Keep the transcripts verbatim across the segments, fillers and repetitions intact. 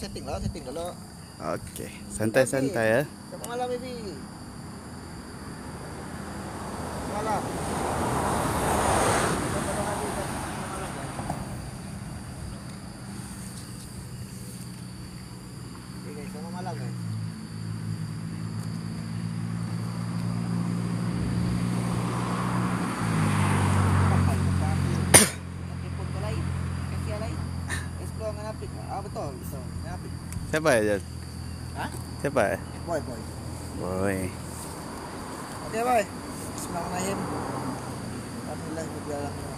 setting lah, setting dulu. Okey, santai-santai ya. Selamat malam baby. Malam. Okay guys, selamat malam guys. Ah betul, betul. Kenapa? Siapa ya? Ha? Siapa? Boy, boy. Boy. Okey, boy. Bismillahirrahmanirrahim. Alhamdulillah rabbil alamin.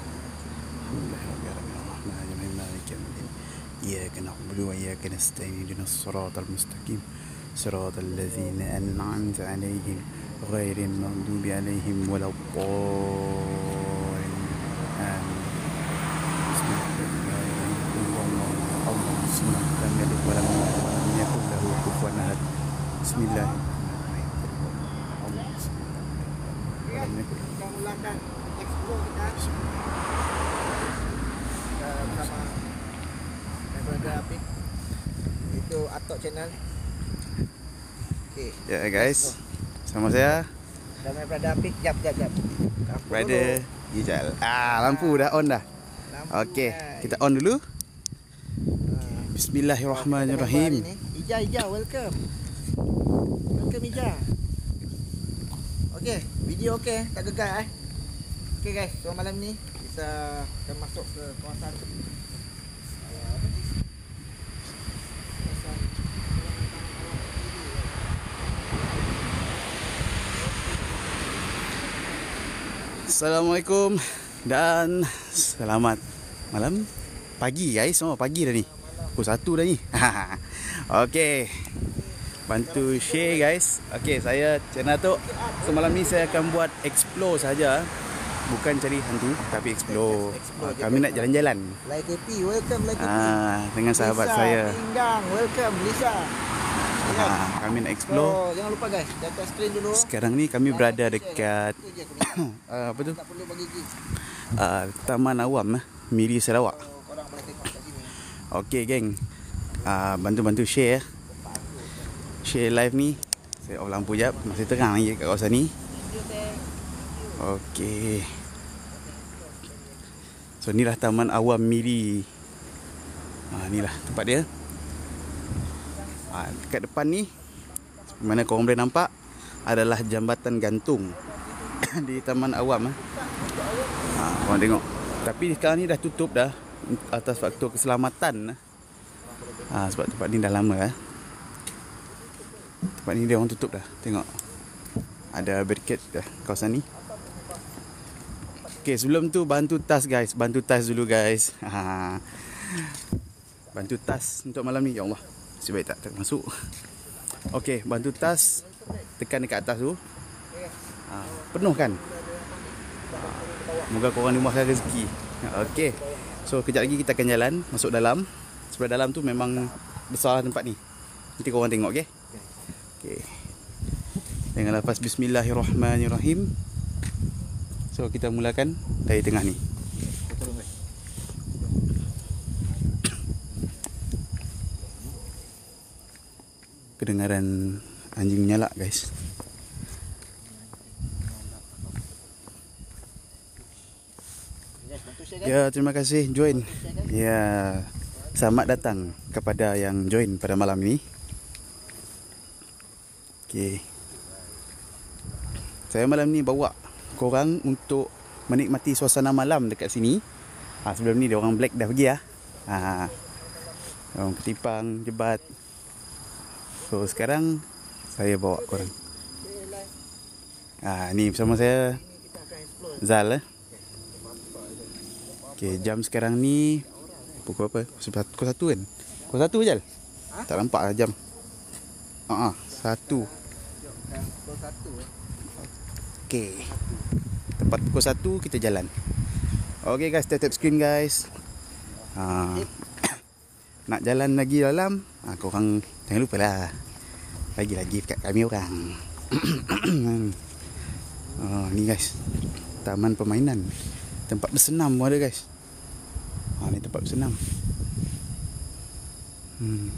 إياك نعبد وإياك نستعين اهدنا الصراط المستقيم صراط الذين أنعمت عليهم غير المغضوب عليهم ولا الضالين آمين بسم الله اللهم صل على محمد ولم يكن له كفوا أحد بسم الله اللهم صل ولم يكن Kita mulakan explore kita bersama daripada Apik. Itu Atok Channel. Okey. Ya guys, sama saya Dan daripada Apik, jap jap jap. Brother Ijal. Ah, lampu dah on dah. Okey, kita on dulu. Bismillahirrahmanirrahim. Ija, Ija, welcome. Welcome Ija. Okey, video okey, tak gegar eh. Okey guys, so malam ni kita akan masuk ke kawasan Assalamualaikum dan selamat malam. Pagi guys, oh pagi dah ni. Pukul satu dah ni. Okey. Bantu share guys. Okey, saya channel tu. So malam ni saya akan buat explore saja. Bukan cari hantu tapi explore. Explore je, Kami nak jalan-jalan. Lai K P, welcome Lai K P. Ah, dengan sahabat Lisa, saya. Pinggang, welcome Lisa. Ah, kami nak explore. So, jangan lupa guys, di atas skrin dulu. Sekarang ni kami berada dekat Itu je aku ni. uh, apa tu? Tak perlu bagi gig. Uh, Taman Awam eh, Miri Sarawak. So, korang boleh tengok kat sini. Okey geng. Uh, bantu-bantu share. Share live ni. Saya off lampu jap, masih terang lagi kat kawasan ni. Okey. So inilah Taman Awam Miri. Ah, inilah tempat dia. Ah, dekat depan ni mana korang boleh nampak adalah jambatan gantung di Taman Awam eh. Ah, korang tengok. Tapi sekarang ni dah tutup dah atas faktor keselamatan. Ah, sebab tempat ni dah lama eh. Tempat ni dia orang tutup dah. Tengok. Ada barricade dah kawasan ni. Okey, sebelum tu bantu tas guys, bantu tas dulu guys. Ha. Bantu tas untuk malam ni, ya Allah. Sebaik tak termasuk. Okey, bantu tas. Tekan dekat atas tu. Ha, penuh kan? Moga korang dimudahkan rezeki. Okey. So kejap lagi kita akan jalan masuk dalam. Sebab dalam tu memang besar tempat ni. Nanti korang tengok, okey? Okey. Dengan lafaz bismillahirrahmanirrahim. So kita mulakan dari tengah ni. Kedengaran anjing menyalak guys. Ya, terima kasih join. Ya, selamat datang kepada yang join pada malam ini. Okey. Saya malam ni bawa korang untuk menikmati suasana malam dekat sini. Ha, sebelum ni dia orang black dah pergi ah. Ha. Orang ketipang, jebat. So sekarang saya bawa korang. Ah, ni bersama saya Zal eh. Okey, jam sekarang ni pukul apa? Pukul satu kan? Pukul satu Jal? Tak nampak lah jam. Ah, uh-uh, satu. Pukul satu eh. Okey. Tepat pukul satu kita jalan. Okey guys, tap screen guys. Ha. Nak jalan lagi dalam, ha, korang jangan lupa lah bagi-lagi kat kami orang. Oh, ni guys, taman permainan. Tempat bersenam pun ada guys. Ha, ni tempat bersenam. Hmm.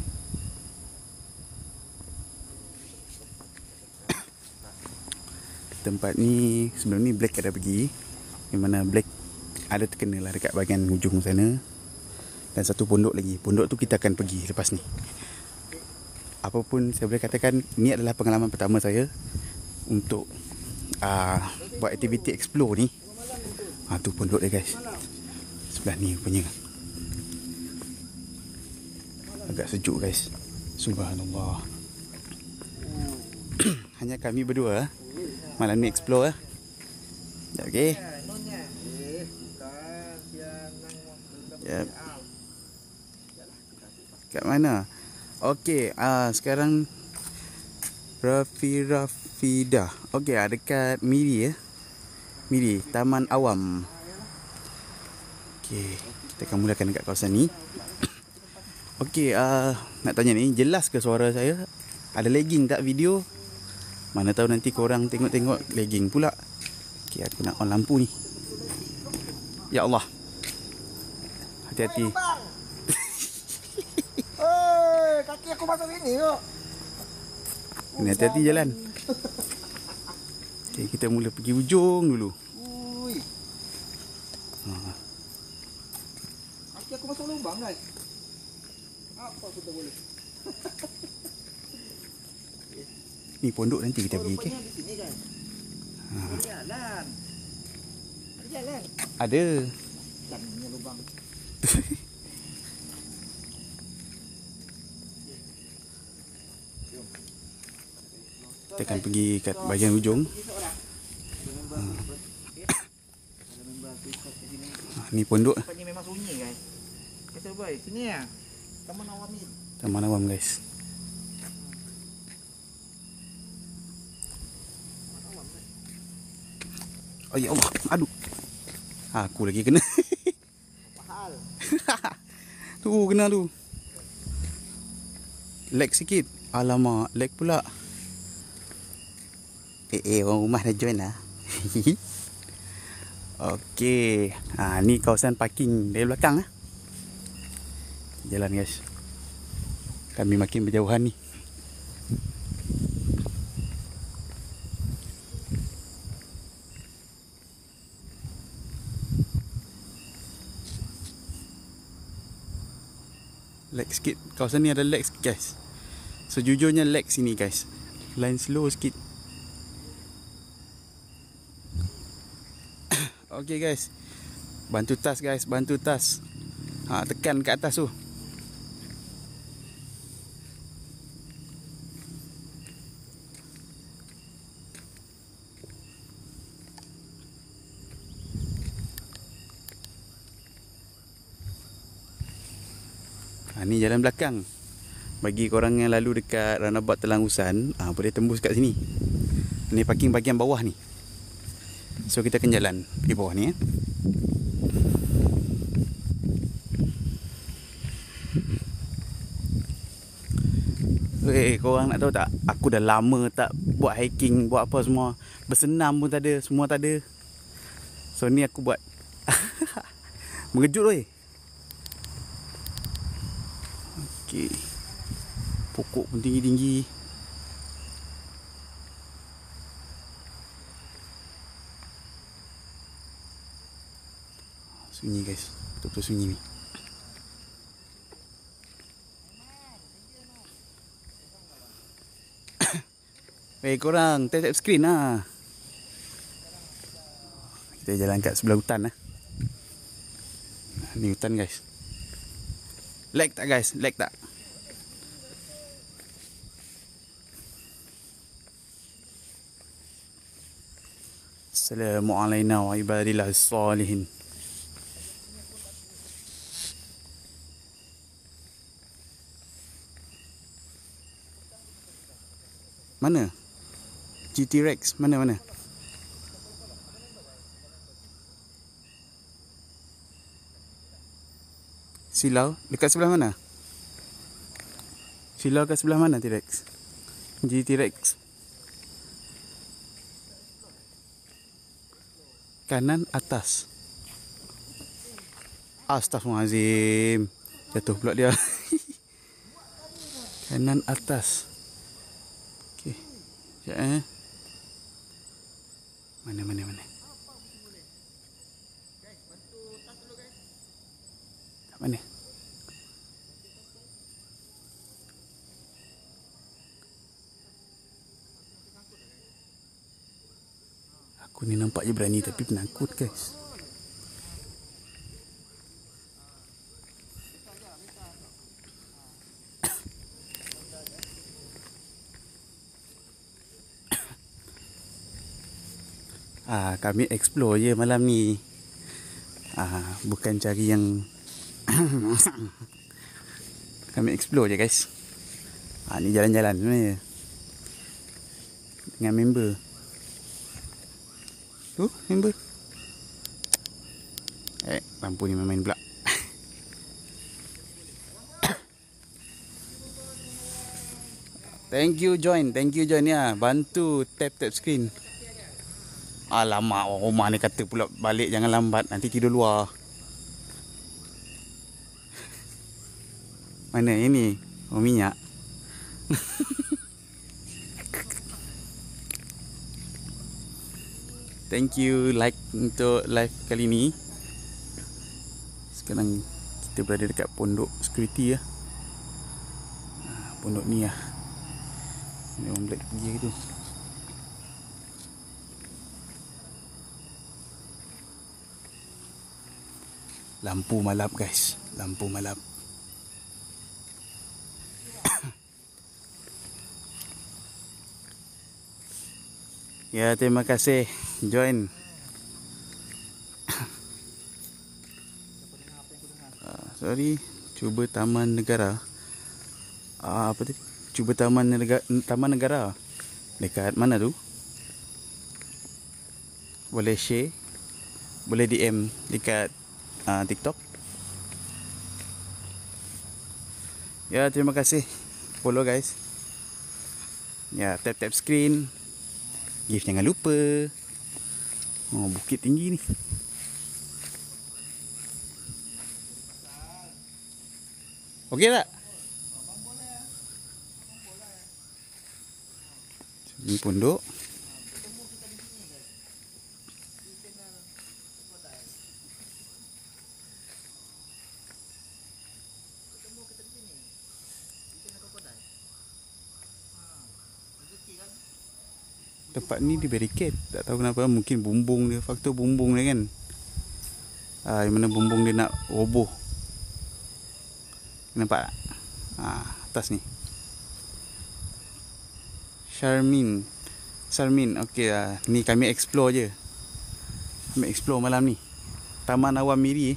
Tempat ni sebelum ni Black ada pergi, di mana Black ada terkena lah dekat bahagian hujung sana. Dan satu pondok lagi. Pondok tu kita akan pergi lepas ni. Apapun saya boleh katakan, ni adalah pengalaman pertama saya untuk uh, buat aktiviti explore ni. Ah, tu pondok dia guys. Sebelah ni punya. Agak sejuk guys. Subhanallah. Hanya kami berdua malam ni explore. Sekejap, okey. Yep. Kat mana? Okey, ah sekarang Rafi Rafida. Okey, ah dekat Miri ya. Miri, Taman Awam. Okey, kita akan mulakan dekat kawasan ni. Okey, ah nak tanya ni, jelas ke suara saya? Ada lagging tak video? Mana tahu nanti korang tengok-tengok lagging pula. Okey, aku nak on lampu ni. Ya Allah. Hati-hati. Oi, kaki aku masuk sini kok. Ini hati-hati jalan. Okey, kita mula pergi ujung dulu. Ui. Ha. Kaki aku masuk lubang guys. Apa kita boleh? Ni pondok nanti kita pergi, okey? Di sini guys. Ha. Ada jalan. Ada jalan. Ada. Jangannya lubang. Kita akan pergi kat bahagian ujung. Ha, ni pondok. Tempatnya memang sunyi guys. Kata boy, sini ya. Taman Awam ni. Taman Awam guys. Oh ya Allah, aduh. Aku lagi kena. Apa hal? Tu kena tu. Lag sikit. Alamak, lag pula. Eh, eh orang rumah dah join lah. Okey. Ha, ni kawasan parking dari belakang lah. Jalan guys. Kami makin berjauhan ni. Lag sikit. Kawasan ni ada lag sikit guys. Sejujurnya lag sini guys. Line slow sikit. Okay guys. Bantu tas guys. Bantu tas. Ha, tekan kat atas tu. Ha, ni jalan belakang. Bagi korang yang lalu dekat roundabout Telangusan, ha, boleh tembus kat sini. Ni parking bahagian bawah ni. So kita akan jalan di bawah ni eh. Eh, korang nak tahu tak? Aku dah lama tak buat hiking, buat apa semua. Bersenam pun tak ada, semua tak ada. So ni aku buat. Mengejut weh. Okey. Pokok pun tinggi-tinggi. Sunyi guys. Betul-betul sunyi ni. Eh korang tap tap screen lah. Kita jalan kat sebelah hutan lah. Ni hutan guys. Lag tak guys? Lag tak? Assalamualaikum wa ibadillah salihin. Mana? G T Rex mana mana? Silau dekat sebelah mana? Silau kat sebelah mana T-Rex? G T Rex. Kanan atas. Astaghfirullahalazim. Jatuh pula dia. Kanan atas. Okey. Sekejap eh. Mana mana mana. Kat mana? Aku ni nampak je berani tapi penakut guys. Ah, kami explore je malam ni. Ah, bukan cari yang kami explore je guys. Ah, ni jalan-jalan sebenarnya. Dengan member. Tu, member. Eh, lampu ni main-main pula. Thank you join, thank you join ya. Bantu tap tap screen. Alamak, orang rumah ni kata pula balik jangan lambat, nanti tidur luar. Mana ini? Oh, minyak. Thank you like untuk live kali ni. Sekarang kita berada dekat pondok security ya. Pondok ni lah. Ni orang black pergi tu. Lampu malap guys, lampu malap. Ya, terima kasih join. uh, sorry, cuba Taman Negara. Uh, apa tu? Cuba Taman Negara, Taman Negara. Dekat mana tu? Boleh share, boleh D M dekat Uh, TikTok. Ya, terima kasih follow guys. Ya, tap tap screen. Gift jangan lupa. Oh, bukit tinggi ni. Okey tak? Ini pondok. Tempat ni di barricade. Tak tahu kenapa. Mungkin bumbung dia. Faktor bumbung dia kan. Ah, yang mana bumbung dia nak roboh. Nampak tak? Ah, atas ni. Charmin. Charmin. Okey lah. Ni kami explore je. Kami explore malam ni. Taman Awam Miri.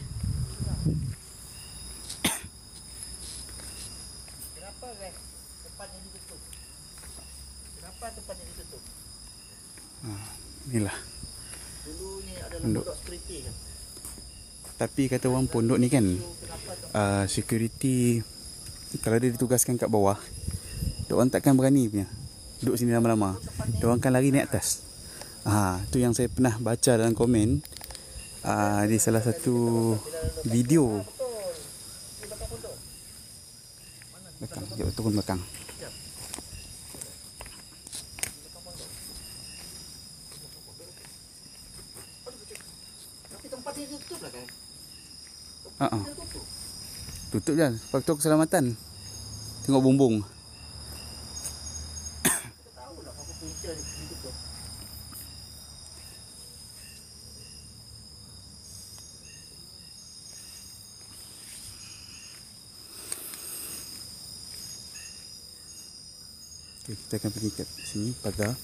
Kenapa guys tempat ni ditutup? Kenapa tempat ni ditutup? Ah, inilah. Dulu ni adalah pondok pondok security kan. Tapi kata orang pondok ni kan, uh, security kalau dia ditugaskan kat bawah, diorang takkan berani punya duduk sini lama-lama. Diorang akan lari naik atas. Ah, tu yang saya pernah baca dalam komen uh, di salah satu video. Belakang, jom turun belakang. Uh -uh. Tutup je, faktor keselamatan. Tengok bumbung. Okay, kita akan pergi kat sini, pagar.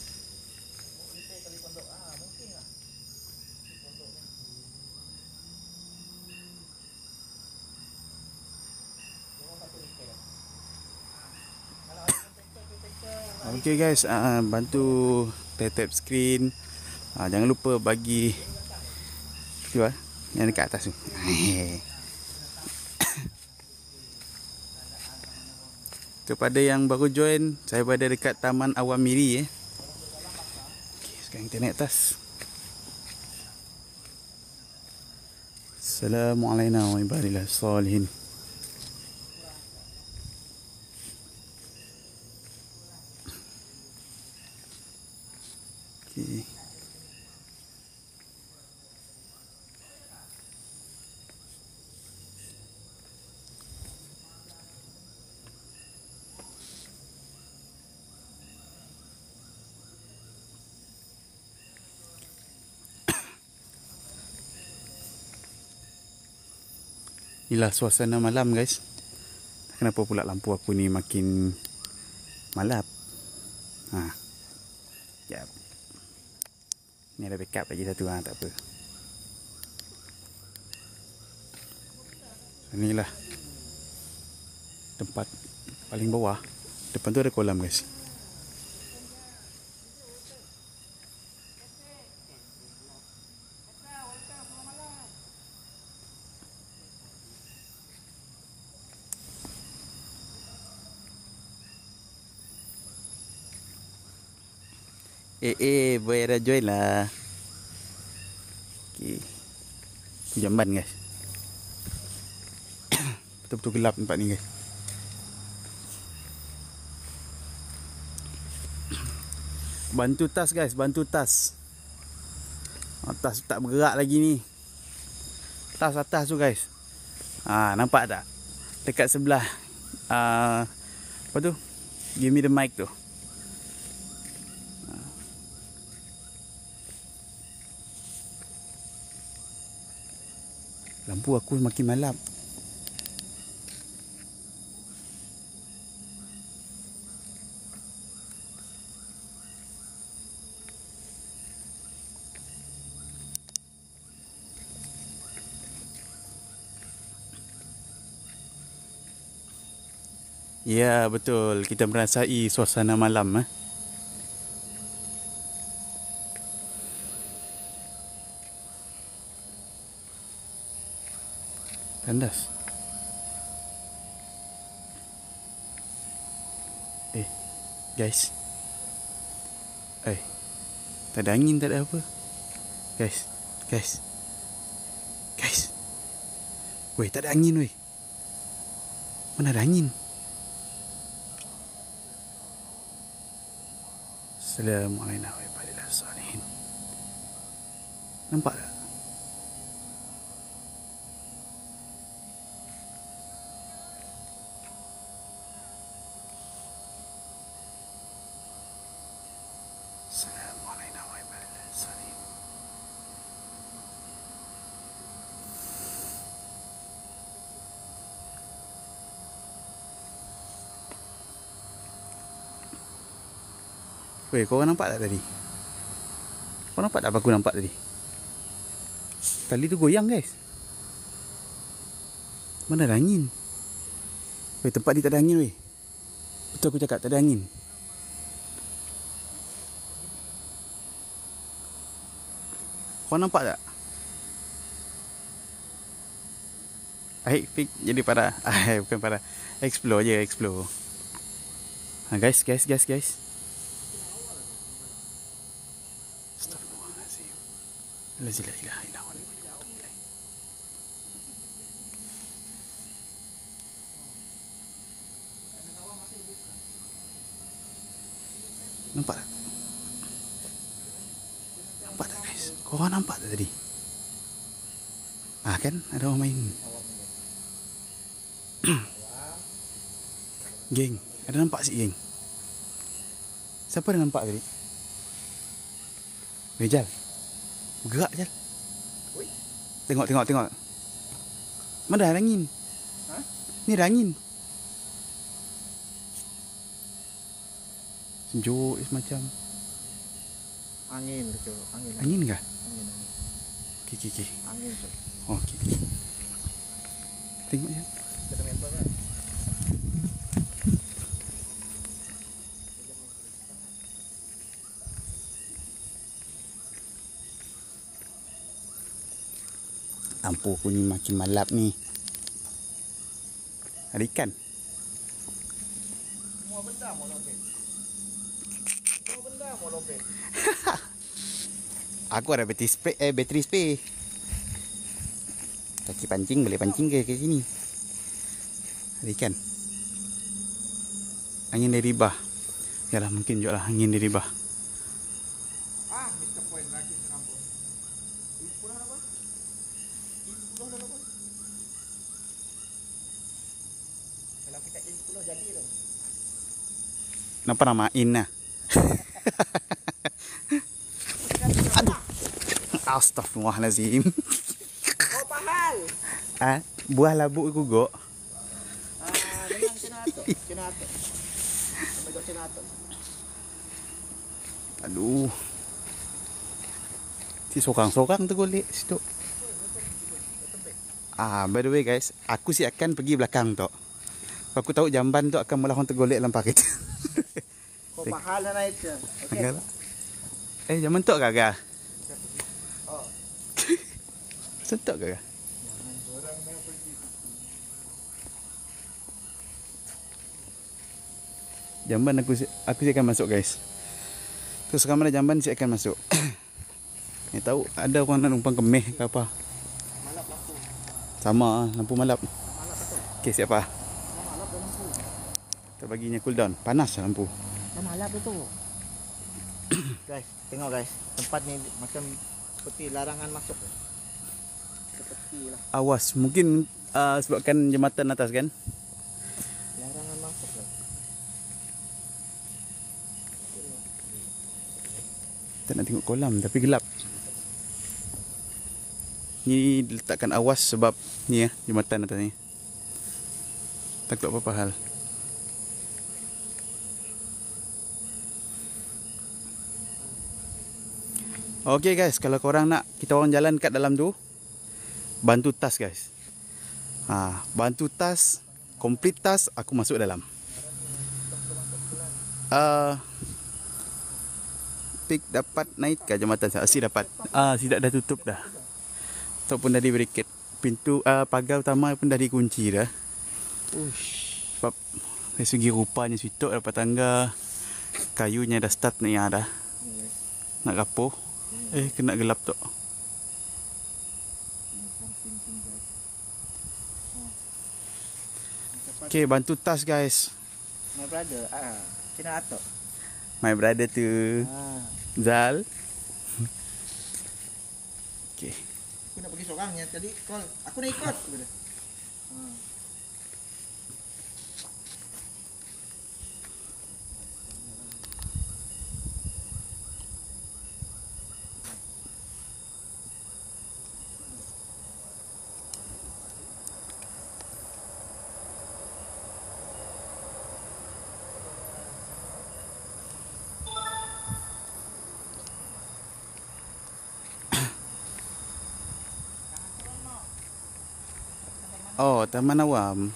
Okay guys, uh, bantu tap tap screen. Uh, jangan lupa bagi tu ah, yang dekat atas tu. Kepada yang baru join, saya berada dekat Taman Awam Miri eh. Okay, sekarang kita naik atas. Assalamualaikum warahmatullahi wabarakatuh. Okey. Inilah suasana malam guys. Kenapa pula lampu aku ni makin malap? Ha. Sekejap. Ni ada backup lagi satu, ha, tak apa. Inilah tempat paling bawah. Depan tu ada kolam guys. Eh eh boleh dah join lah. Okey. Jamban guys. Betul-betul gelap tempat ni guys. Bantu tas guys, bantu tas. Oh, tas tak bergerak lagi ni. Tas atas tu guys. Ah, nampak tak? Dekat sebelah ah, apa tu? Give me the mic tu. Lampu aku makin malap. Ya, betul. Kita merasai suasana malam. Eh. Kandas. Eh, guys. Eh, tak ada angin, tak ada apa. Guys, guys. Guys. Weh, tak ada angin weh. Mana ada angin? Assalamualaikum warahmatullahi wabarakatuh. Nampak tak? Assalamualaikum warahmatullahi wabarakatuh. Weh, korang nampak tak tadi? Korang nampak tak apa aku nampak tadi? Tali tu goyang guys. Mana ada angin? Weh, tempat ni tak ada angin weh. Betul aku cakap, tak ada angin. Korang nampak tak? Aik pik jadi para. Ah, bukan para. Explore je, explore. Ha, guys, guys, guys, guys. Astagfirullahalazim. La ilaha illallah. Nampak tak? Nampak tak guys? Korang nampak tak tadi? Ah kan ada orang main. Geng, ada nampak si geng? Siapa ada nampak tadi? Weh Jal, bergerak Jal. Tengok, tengok, tengok. Mana ada angin? Ha? Ni ada angin. Sejuk semacam. Angin tu, angin. Angin kah? Angin, angin. Okey, okey, okey. Angin tu. Oh, okey, okey. Tengok je. Kita member kan. Lampu aku ni makin malap ni. Ada ikan. Semua benda mau lopet. Semua benda mau lopet. Aku ada bateri spray, eh bateri spray. Kaki pancing boleh pancing ke ke sini. Ada ikan. Angin dari bah. Yalah mungkin juga lah angin dari bah. Ah, Mister Point lagi serampun. Ini pulang apa? Ini pulang dah apa? Kalau kita ini pulang jadi tu. Kenapa namain nah? Aduh. Astaghfirullahalazim. Oh, pahal. Ah, buah labu gugok. Ah, dengan senato. Senato. Sampai senato. Aduh. Si sorang-sorang tu golek situ. Ah, by the way guys, aku sih akan pergi belakang tu. Aku tahu jamban tu akan melawan tergolek dalam parit. Kau pahal dah naik je. Okey. Agak lah. Eh, jamban tu agak-agak. Oh. Sentuk ke? Jamban aku aku sih akan masuk guys. Terus sekarang mana jamban sih akan masuk. Ni tahu ada orang nak numpang kemeh ke apa. Malap lampu. Sama ah, lampu malap. Malap betul. Okey, siapa? Malap dah lampu. Kita baginya cool down. Panas lah lampu. Dah malap betul. Guys, tengok guys. Tempat ni macam seperti larangan masuk. Seperti lah. Awas, mungkin uh, sebabkan jambatan atas kan. Larangan masuk lah. Kita nak tengok kolam tapi gelap. Ni letakkan awas sebab ni ya, jambatan atas ni. Takut apa-apa hal. Okey guys, kalau korang nak kita orang jalan kat dalam tu, bantu tas guys. Ha, bantu tas, complete tas, aku masuk dalam. Uh, Pik dapat naik ke jambatan saya? Si dapat. Ah, si dah tutup dah. Ataupun dah di barricade. Pintu uh, pagar utama pun dah dikunci dah. Ush. Sebab dari segi rupanya situ dapat tangga, kayunya dah start ni dah. Nak rapuh. Eh, kena gelap tu. Okay, bantu tas guys. My brother, ah, kena atok. My brother tu, Ah, Zal. Okay. aku nak pergi seorang yang tadi call. Aku nak ikut. Ah. Oh, Taman Awam.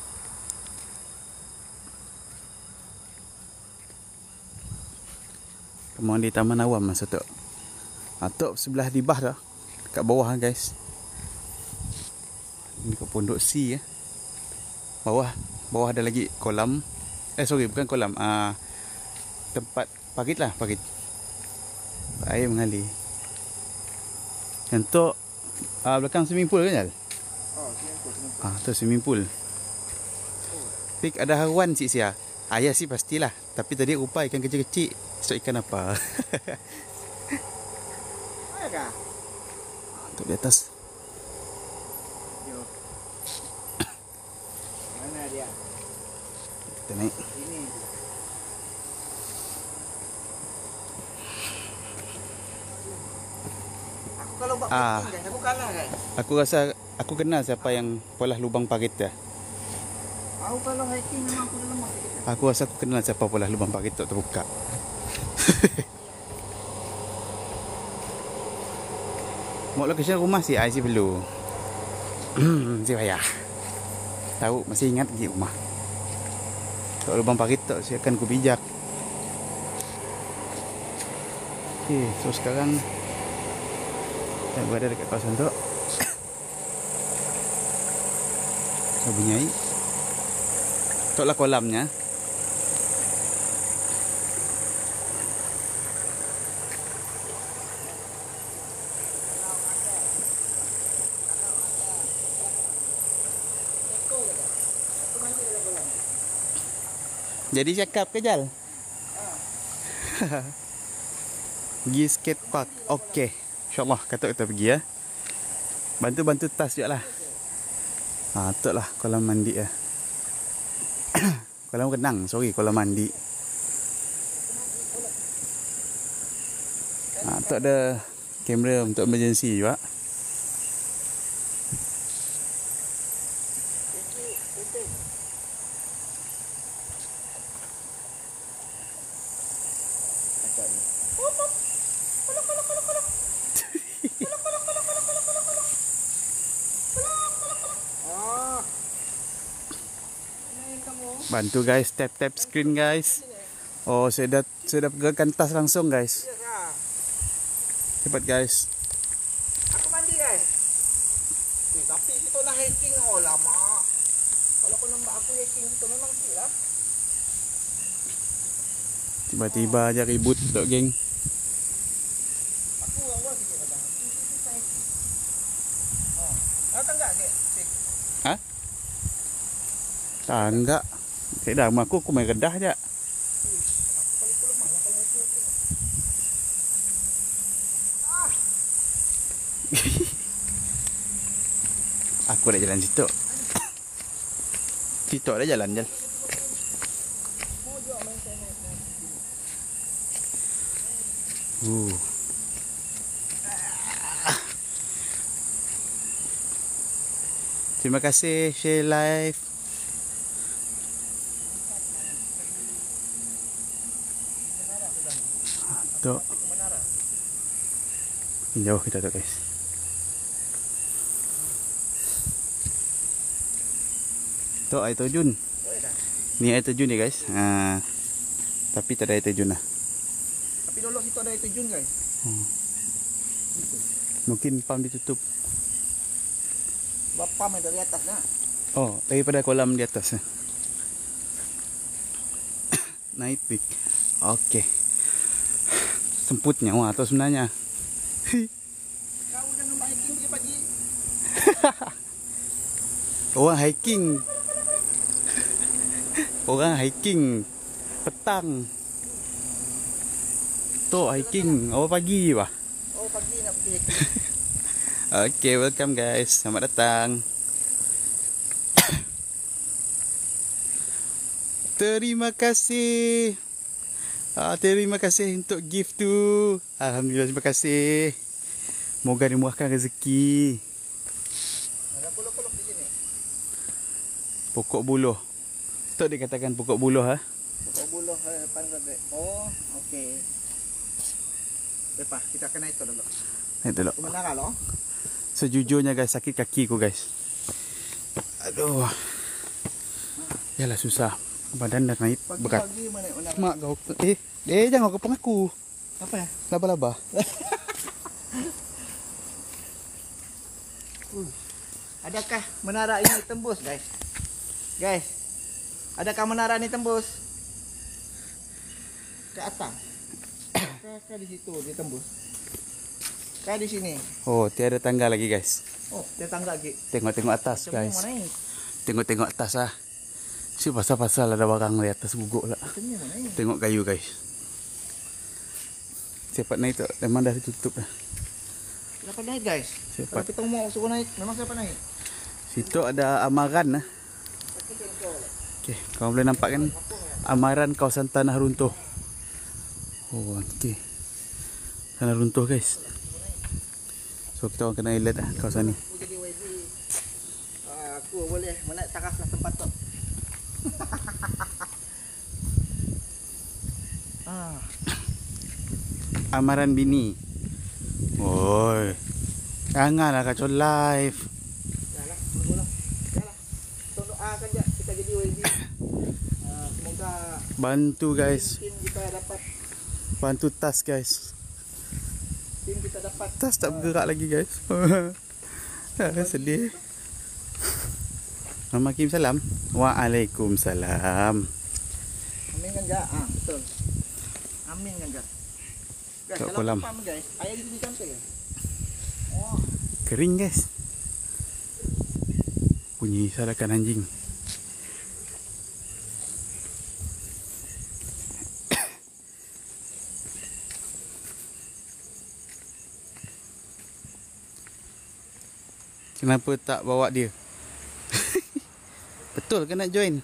Kemang di Taman Awam masa tu. Atok sebelah di bah dah. Dekat bawah guys. Ini kat Pondok C ya. Bawah, bawah ada lagi kolam. Eh sorry, bukan kolam. Ah, tempat parit lah, parit. Air mengalir. Yang tu ah, belakang swimming pool kan Jal? Oh, swimming pool. Ah, tu swimming pool. Pik ada haruan cik sia. Ayah sih pastilah. Tapi tadi rupa ikan kecil-kecil. So ikan apa? Mana kah? Untuk di atas. Yo. Mana dia? Kita naik. Ini. Aku kalau buat Ah. packing guys, aku kalah guys. Aku rasa aku kenal siapa yang polah lubang parit dah. Aku kalau hiking memang aku dah lemah sikit. Aku rasa aku kenal siapa polah lubang parit tu terbuka. Mau location rumah si I si perlu. Si payah. Tahu masih ingat lagi rumah. Tok lubang parit tu si akan ku bijak. Okey, so sekarang saya berada dekat kawasan tu. Saya bunyai. Tok lah kolamnya. Jadi cakap ke Jal? Pergi skate park. Okey. InsyaAllah kata kita pergi ya. Bantu-bantu tas je lah. Ha, tu lah kolam mandi ya. Kolam renang, sorry, kolam mandi. Ha, tu ada kamera untuk emergency juga. Bantu guys, tap tap screen guys. Oh, saya dah saya dah pegang tas langsung guys. Cepat guys. Aku mandi guys. Eh, tapi kita nak hiking oh lama. Kalau kau nampak aku hiking tu memang sikit lah. Tiba-tiba aja ribut dok geng. Aku awal sikit dah. Oh, datang enggak ke? Ha? Tak enggak. Saya dah rumah aku, aku main redah je. Aku dah jalan situ. Situ dah jalan je. Uh. Terima kasih share live. Tok. Jauh kita tu guys. Tok air terjun. Ni air terjun ni guys. Ha. Tapi tak ada air terjun lah. Tapi dulu situ ada air terjun guys. Hmm. Mungkin pam ditutup. Sebab pam dari atas lah. Oh, daripada kolam di atas. Naik big. Okey. Semputnya wah tu sebenarnya. Kau jangan buat hiking pagi-pagi. Orang hiking. Orang hiking petang. Tu hiking awal pagi bah. Oh pagi nak pergi hiking. Okay, welcome guys. Selamat datang. Terima kasih. Ah, terima kasih untuk gift tu. Alhamdulillah, terima kasih. Moga dimurahkan rezeki. Ada puluh-puluh di sini. Pokok buluh. Tu dikatakan pokok buluh ha. Pokok buluh eh, depan tadi. Oh, okey. Lepas kita kena itu dulu. Naik dulu. Menara loh. Sejujurnya guys, sakit kaki ku guys. Aduh. Yalah susah. Badan dah naik berat. Pagi-pagi mana menara. Mak kau. Eh, eh jangan kau aku. Apa ya? Laba-laba. uh. Adakah menara ini tembus guys? Guys. Adakah menara ini tembus? Ke atas. Ke di situ dia tembus. Ke di sini. Oh, tiada tangga lagi guys. Oh, dia tangga lagi. Tengok-tengok atas Macam guys. mana ni? Tengok-tengok atas ah. Si pasal-pasal ada barang di atas guguk lah. Macam mana ni? Tengok kayu guys. Cepat naik tu. Memang dah ditutup dah. Dapat naik guys. Cepat. Kalau kita mau suruh naik, memang siapa naik? Situ ada amaran lah. Okey, kau boleh nampak kan amaran kawasan tanah runtuh. Oh, okey. Tanah runtuh guys. So kita orang kena elak dah kawasan ni. Aku jadi Y B. Uh, aku boleh menaik taraflah tempat tu. ah. Amaran bini. Oi. Janganlah kacau live. Yalah, tunggulah. Yalah. Kita doakan je kita jadi Y B. Uh, semoga Bantu guys. tim kita dapat Bantu tas guys. tim kita dapat Tas tak bergerak lagi guys. Sedih. Mama Kim salam. Waalaikumsalam. Amin kan ja? Ah, betul. Amin kan ja. Guys, Kat kalau kolam. pam guys, air di sini cantik ya. Oh, Kering guys. Bunyi sarakan anjing. Kenapa tak bawa dia? Betul ke nak join?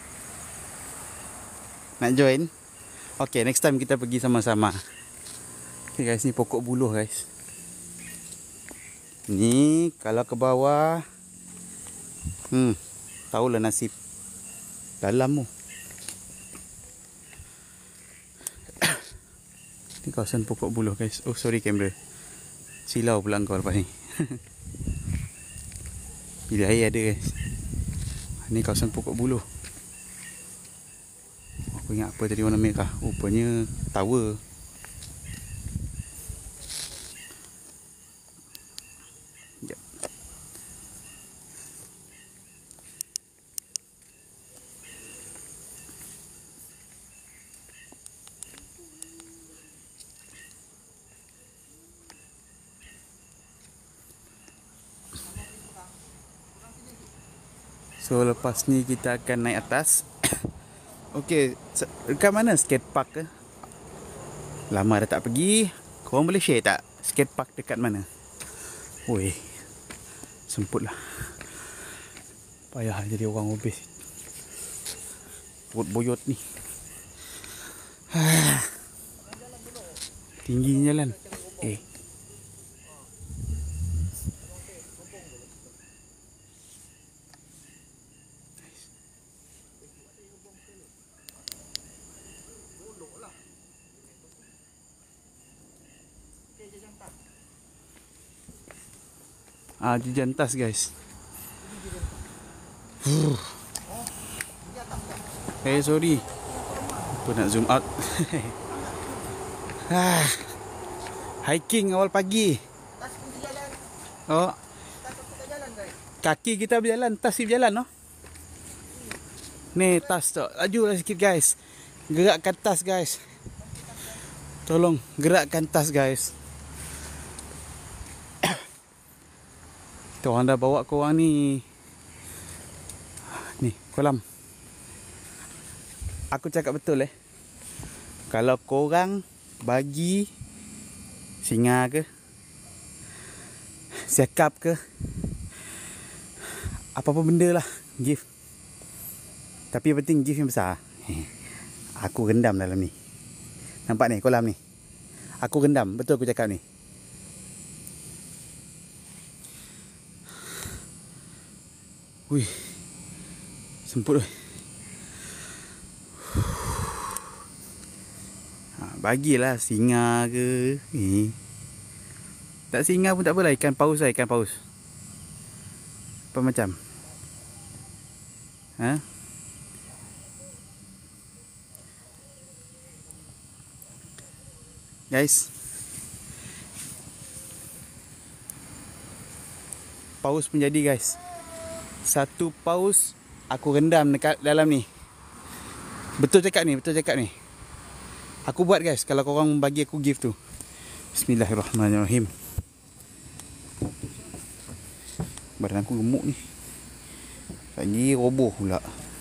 Nak join? Okay, next time kita pergi sama-sama. Okay guys, ni pokok buluh guys. Ni kalau ke bawah, Hmm, tahulah nasib dalam tu. Ni kawasan pokok buluh guys. Oh sorry kamera, silau pula kau lepas ni. Bila air ada guys. Ni kawasan pokok buluh. Aku ingat apa tadi warna merah. Rupanya tower. Sekejap. So lepas ni kita akan naik atas. Okey, dekat mana skate park ke? Lama dah tak pergi. Korang boleh share tak skate park dekat mana? Oi, semput lah. Payah jadi orang obes. Perut boyot ni. Tinggi jalan. Eh. Ah, di jantas guys. Huh. Eh, hey, sorry. Apa nak zoom out. ah. Hiking awal pagi. Oh. Kaki kita berjalan, tas berjalan noh. Ni tas tu. Lajulah sikit guys. Gerakkan tas guys. Tolong gerakkan tas guys. Orang dah bawa korang ni. Ni kolam. Aku cakap betul eh. Kalau korang bagi singa ke, siakap ke, apa-apa benda lah, gift. Tapi yang penting gift yang besar. Aku rendam dalam ni. Nampak ni kolam ni. Aku rendam. Betul aku cakap ni. Wih, semput weh. Ha, bagilah singa ke. Eh. Tak singa pun tak apalah. Ikan paus lah, ikan paus. Apa macam? Ha? Guys. Paus pun jadi guys. Satu paus aku rendam dekat dalam ni. Betul cakap ni, betul cakap ni. Aku buat guys kalau korang bagi aku gift tu. Bismillahirrahmanirrahim. Badan aku gemuk ni. Lagi roboh pula.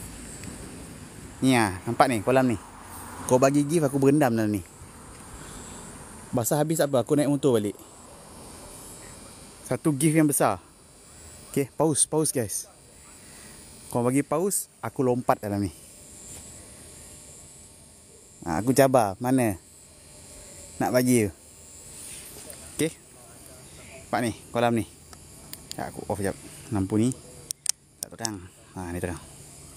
Ni ah, nampak ni kolam ni. Kau bagi gift aku berendam dalam ni. Basah habis apa? Aku naik motor balik. Satu gift yang besar. Okay, paus, paus guys. Kau bagi paus, aku lompat dalam ni. Ha, aku cabar, mana nak bagi tu. Okay. Nampak ni, kolam ni. Ya, aku off sekejap. Lampu ni tak terang. Ha, ni terang.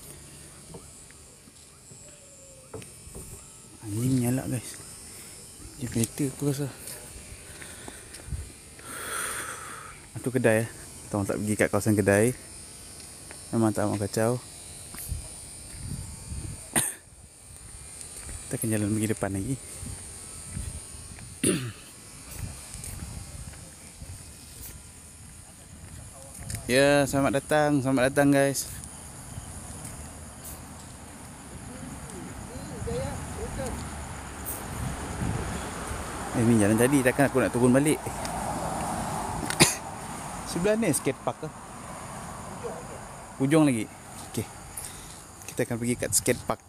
Anjing nyala guys. Generator aku rasa. Itu kedai eh. Kita orang tak pergi kat kawasan kedai. Memang tak mau kacau. Kita akan jalan pergi depan lagi. Ya, selamat datang, selamat datang guys. Eh, ni jalan tadi, takkan aku nak turun balik. Sebelah ni skate park ke? Ujung lagi. Okey. Kita akan pergi kat skate park.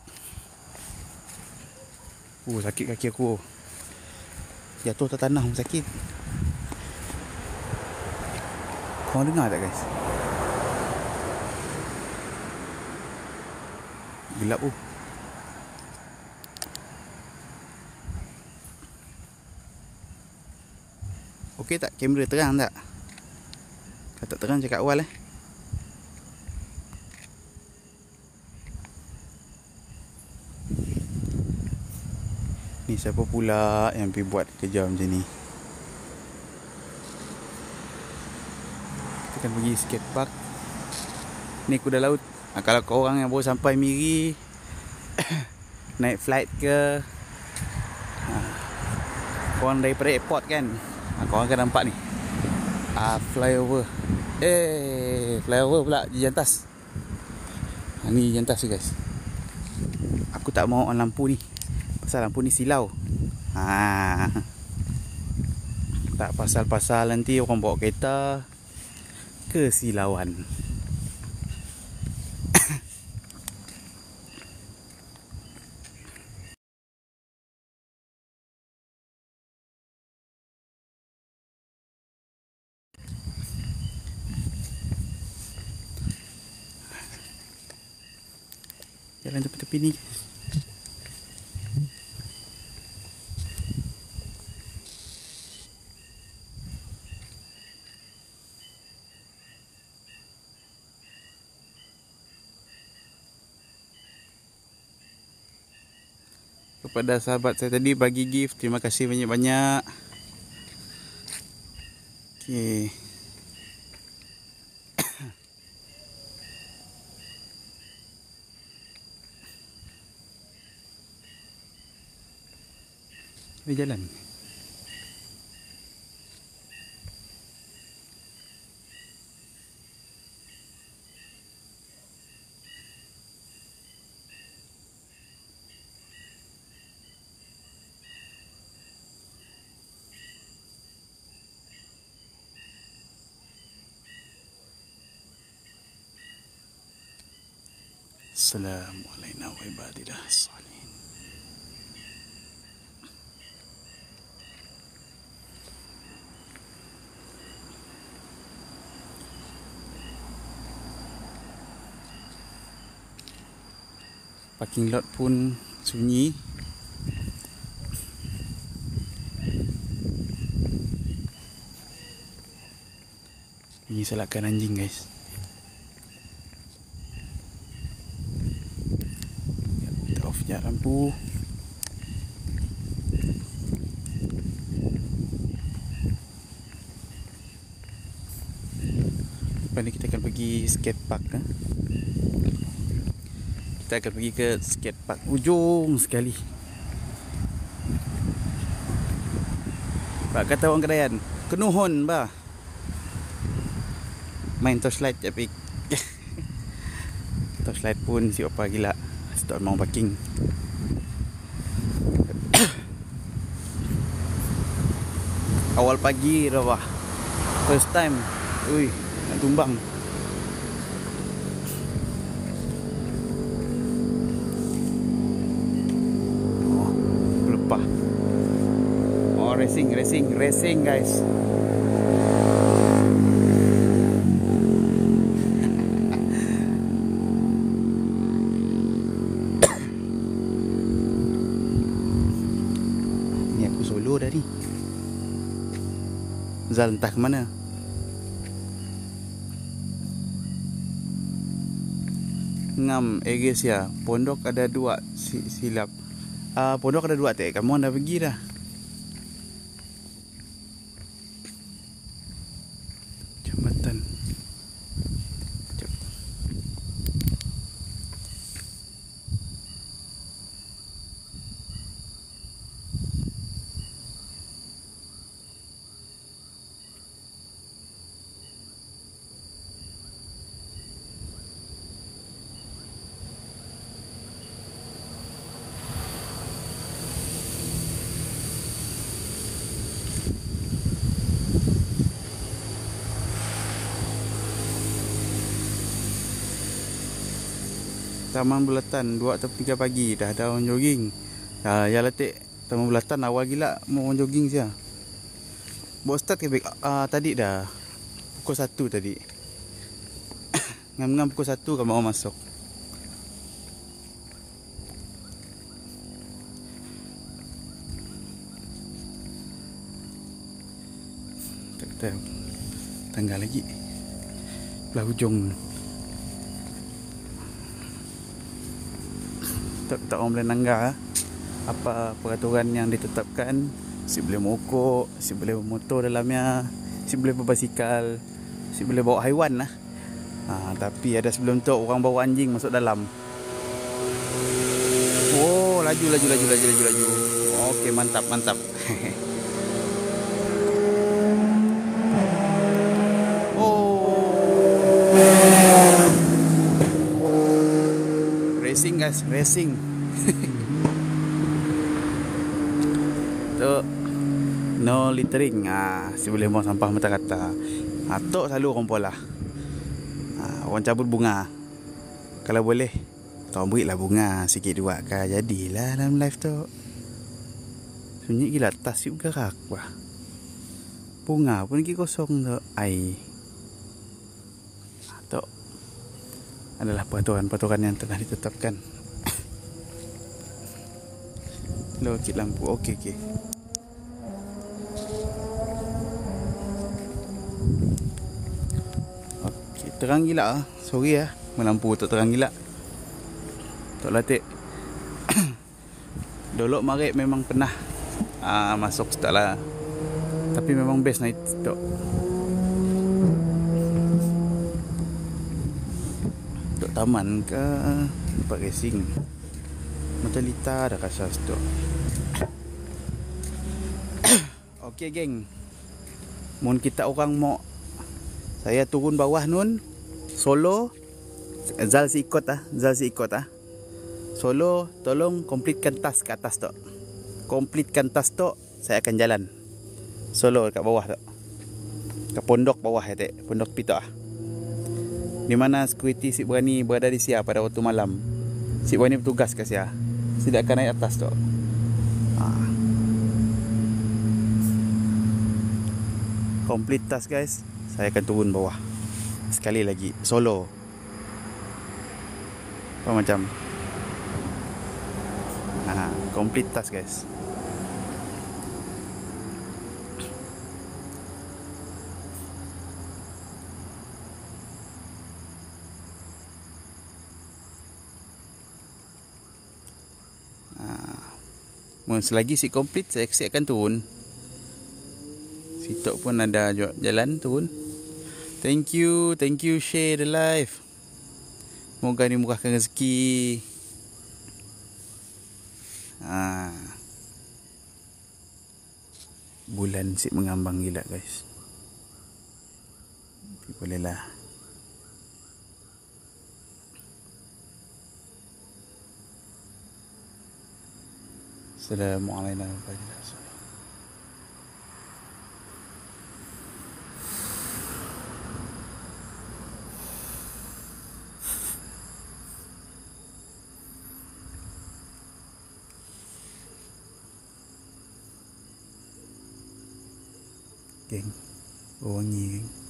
Oh, sakit kaki aku. Jatuh ke tanah pun sakit. Korang dengar tak guys? Gelap tu. Okey tak? Kamera terang tak? Kalau tak terang cakap awal eh. Ni siapa pula yang pergi buat kerja macam ni? Kita akan pergi skatepark. Ni kuda laut. Ha, kalau korang yang baru sampai Miri naik flight ke, ha, korang daripada airport kan, ha, korang akan nampak ni, ha, flyover. Eh, flyover pula di jantas. Ha, ni jantas tu guys. Aku tak mau on lampu ni, pasal lampu ni silau. Ha, tak pasal-pasal nanti orang bawa kereta kesilauan. Jalan tepi-tepi ni guys. Kepada sahabat saya tadi bagi gift, terima kasih banyak-banyak. Okey. Di jalan. Assalamualaikum warahmatullahi wabarakatuh. Parking lot pun sunyi. Ini salahkan anjing guys. Kita off je lampu. Lepas ni kita akan pergi skatepark eh? Kita akan pergi ke skatepark ujung sekali. Pak kata orang Kedayan, kenuhun bah. Main torchlight tapi torchlight pun si opa gila. Stop mau parking. Awal pagi dah bah. First time. Ui, nak tumbang. Oh, racing, racing, racing guys. Ni aku solo dah ni. Zal entah ke mana. Ngam Egesia, pondok ada dua si, silap. Uh, pondok ada dua tak? Kamu dah pergi dah. Jambatan. Jep. Taman Bulatan dua atau tiga pagi dah ada orang jogging. Dah ya letik Taman Bulatan awal gila mau orang jogging sia. Bawa start ke uh, tadi dah. pukul satu tadi. Ngam-ngam pukul satu kau mau masuk. Tak tahu. Tanggal lagi. Belah hujung. Tak tak orang boleh nanggar apa peraturan yang ditetapkan. Si boleh mokok, si boleh bermotor dalamnya, si boleh berbasikal, si boleh bawa haiwan lah. Ha, tapi ada sebelum tu orang bawa anjing masuk dalam. Oh, laju laju laju laju laju laju. Okey, mantap mantap. Oh. Racing guys, racing. Tu no littering. Ah, si boleh buang sampah mata kata. Atok selalu orang pola. Ah, orang cabut bunga. Kalau boleh, tolong berilah bunga sikit dua kan. Jadilah dalam live tu. Sunyi gila tas yuk gerak bah. Bunga pun lagi kosong tu. Ai. Atok adalah peraturan-peraturan yang telah ditetapkan. Low kit lampu. Okey okey. Okey, terang gila ah. Sorry ah, lampu tak terang gila. Tok Latik. Dolok Marik memang pernah ah, masuk start lah. Tapi memang best night tok. Tok taman ke tempat racing. Macam Lita dah rasa stok. Okey geng. Mun kita orang mau saya turun bawah nun solo. Zal si ikut ah, Zal si ikut ah. Solo tolong komplitkan tas ke atas tu. Komplitkan tas tu, saya akan jalan. Solo kat bawah tu. Kat pondok bawah ya tek, pondok pito ah. Di mana security si berani berada di sia pada waktu malam. Si berani bertugas ke sia. Tidak akan naik atas tu. Ah. Komplit tas guys. Saya akan turun bawah. Sekali lagi solo. Apa macam? Ha, komplit tas guys. Ha. Selagi si komplit saya, saya akan turun. Sitok pun ada jalan turun. Thank you, thank you share the live. Moga dimurahkan rezeki. Ha. Bulan si mengambang gila guys. Tapi bolehlah. Assalamualaikum warahmatullahi wabarakatuh. Geng, wangi geng.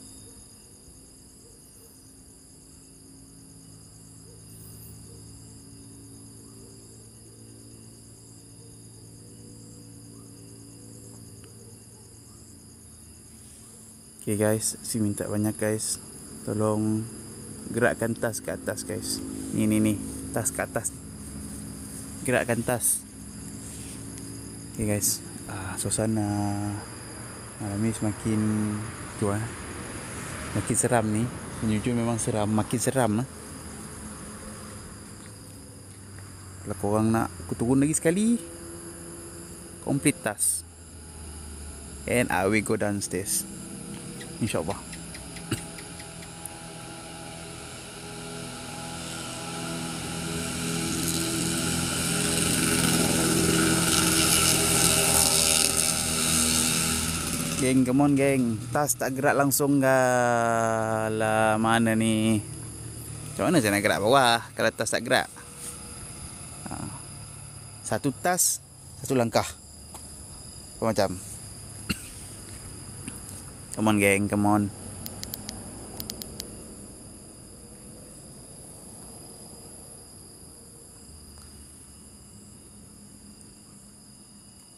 Okay guys, si minta banyak guys. Tolong gerakkan tas ke atas guys. Ni ni ni, tas ke atas. Gerakkan tas. Okay guys, ah, suasana malam ni semakin tu ah. Makin seram ni. Jujur memang seram, makin seram lah. Kalau korang nak aku turun lagi sekali, complete task. And I will go downstairs. InsyaAllah. Geng, come on geng. Tas tak gerak langsung gak lah. Mana ni? Macam mana saya nak gerak bawah kalau tas tak gerak? Ha. Satu tas, satu langkah. Apa macam? Come on geng, come on.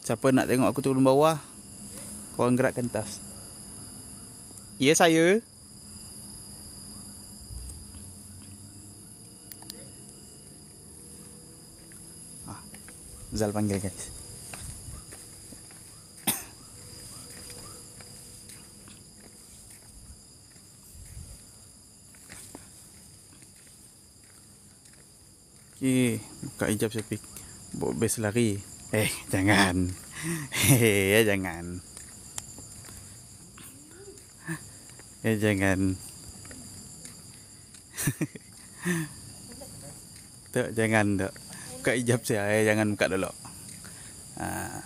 Siapa nak tengok aku turun bawah, korang gerakkan tas. Ya, saya. Ah, Zal panggil guys. Okay, buka hijab Syafiq. Bawa best lari. Eh, jangan. Hehehe, ya jangan. Ya jangan. Tak, jangan tak. Buka hijab saya, eh, jangan buka dulu. Ha.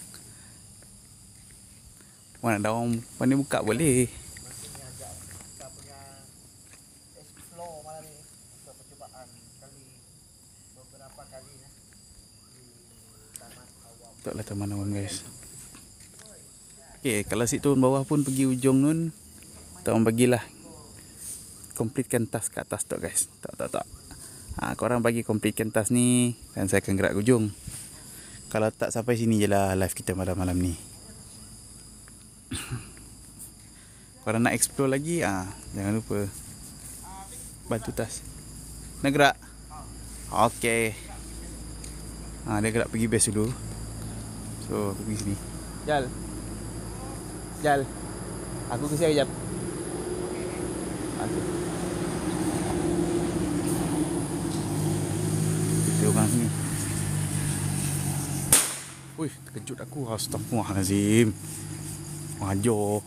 Mana ada orang pandai buka boleh. Maksudnya agak kita punya explore malam ni untuk percubaan kali beberapa kali ya di Taman Awam. Taklah Taman Awam guys. Okay, kalau si turun bawah pun pergi ujung nun, tak orang bagilah completekan tas kat atas tu guys. Tak tak tak. Ha, korang bagi completekan tas ni dan saya akan gerak ke ujung. Kalau tak sampai sini je lah live kita malam-malam ni. Korang nak explore lagi, ah, jangan lupa bantu tas. Nak gerak? Okey. Ah, dia gerak pergi base dulu. So, aku pergi sini. Jal. Jal. Aku ke sini sekejap. Aku. Kita orang sini. Wih, terkejut aku. Astaghfirullahalazim. Wajar.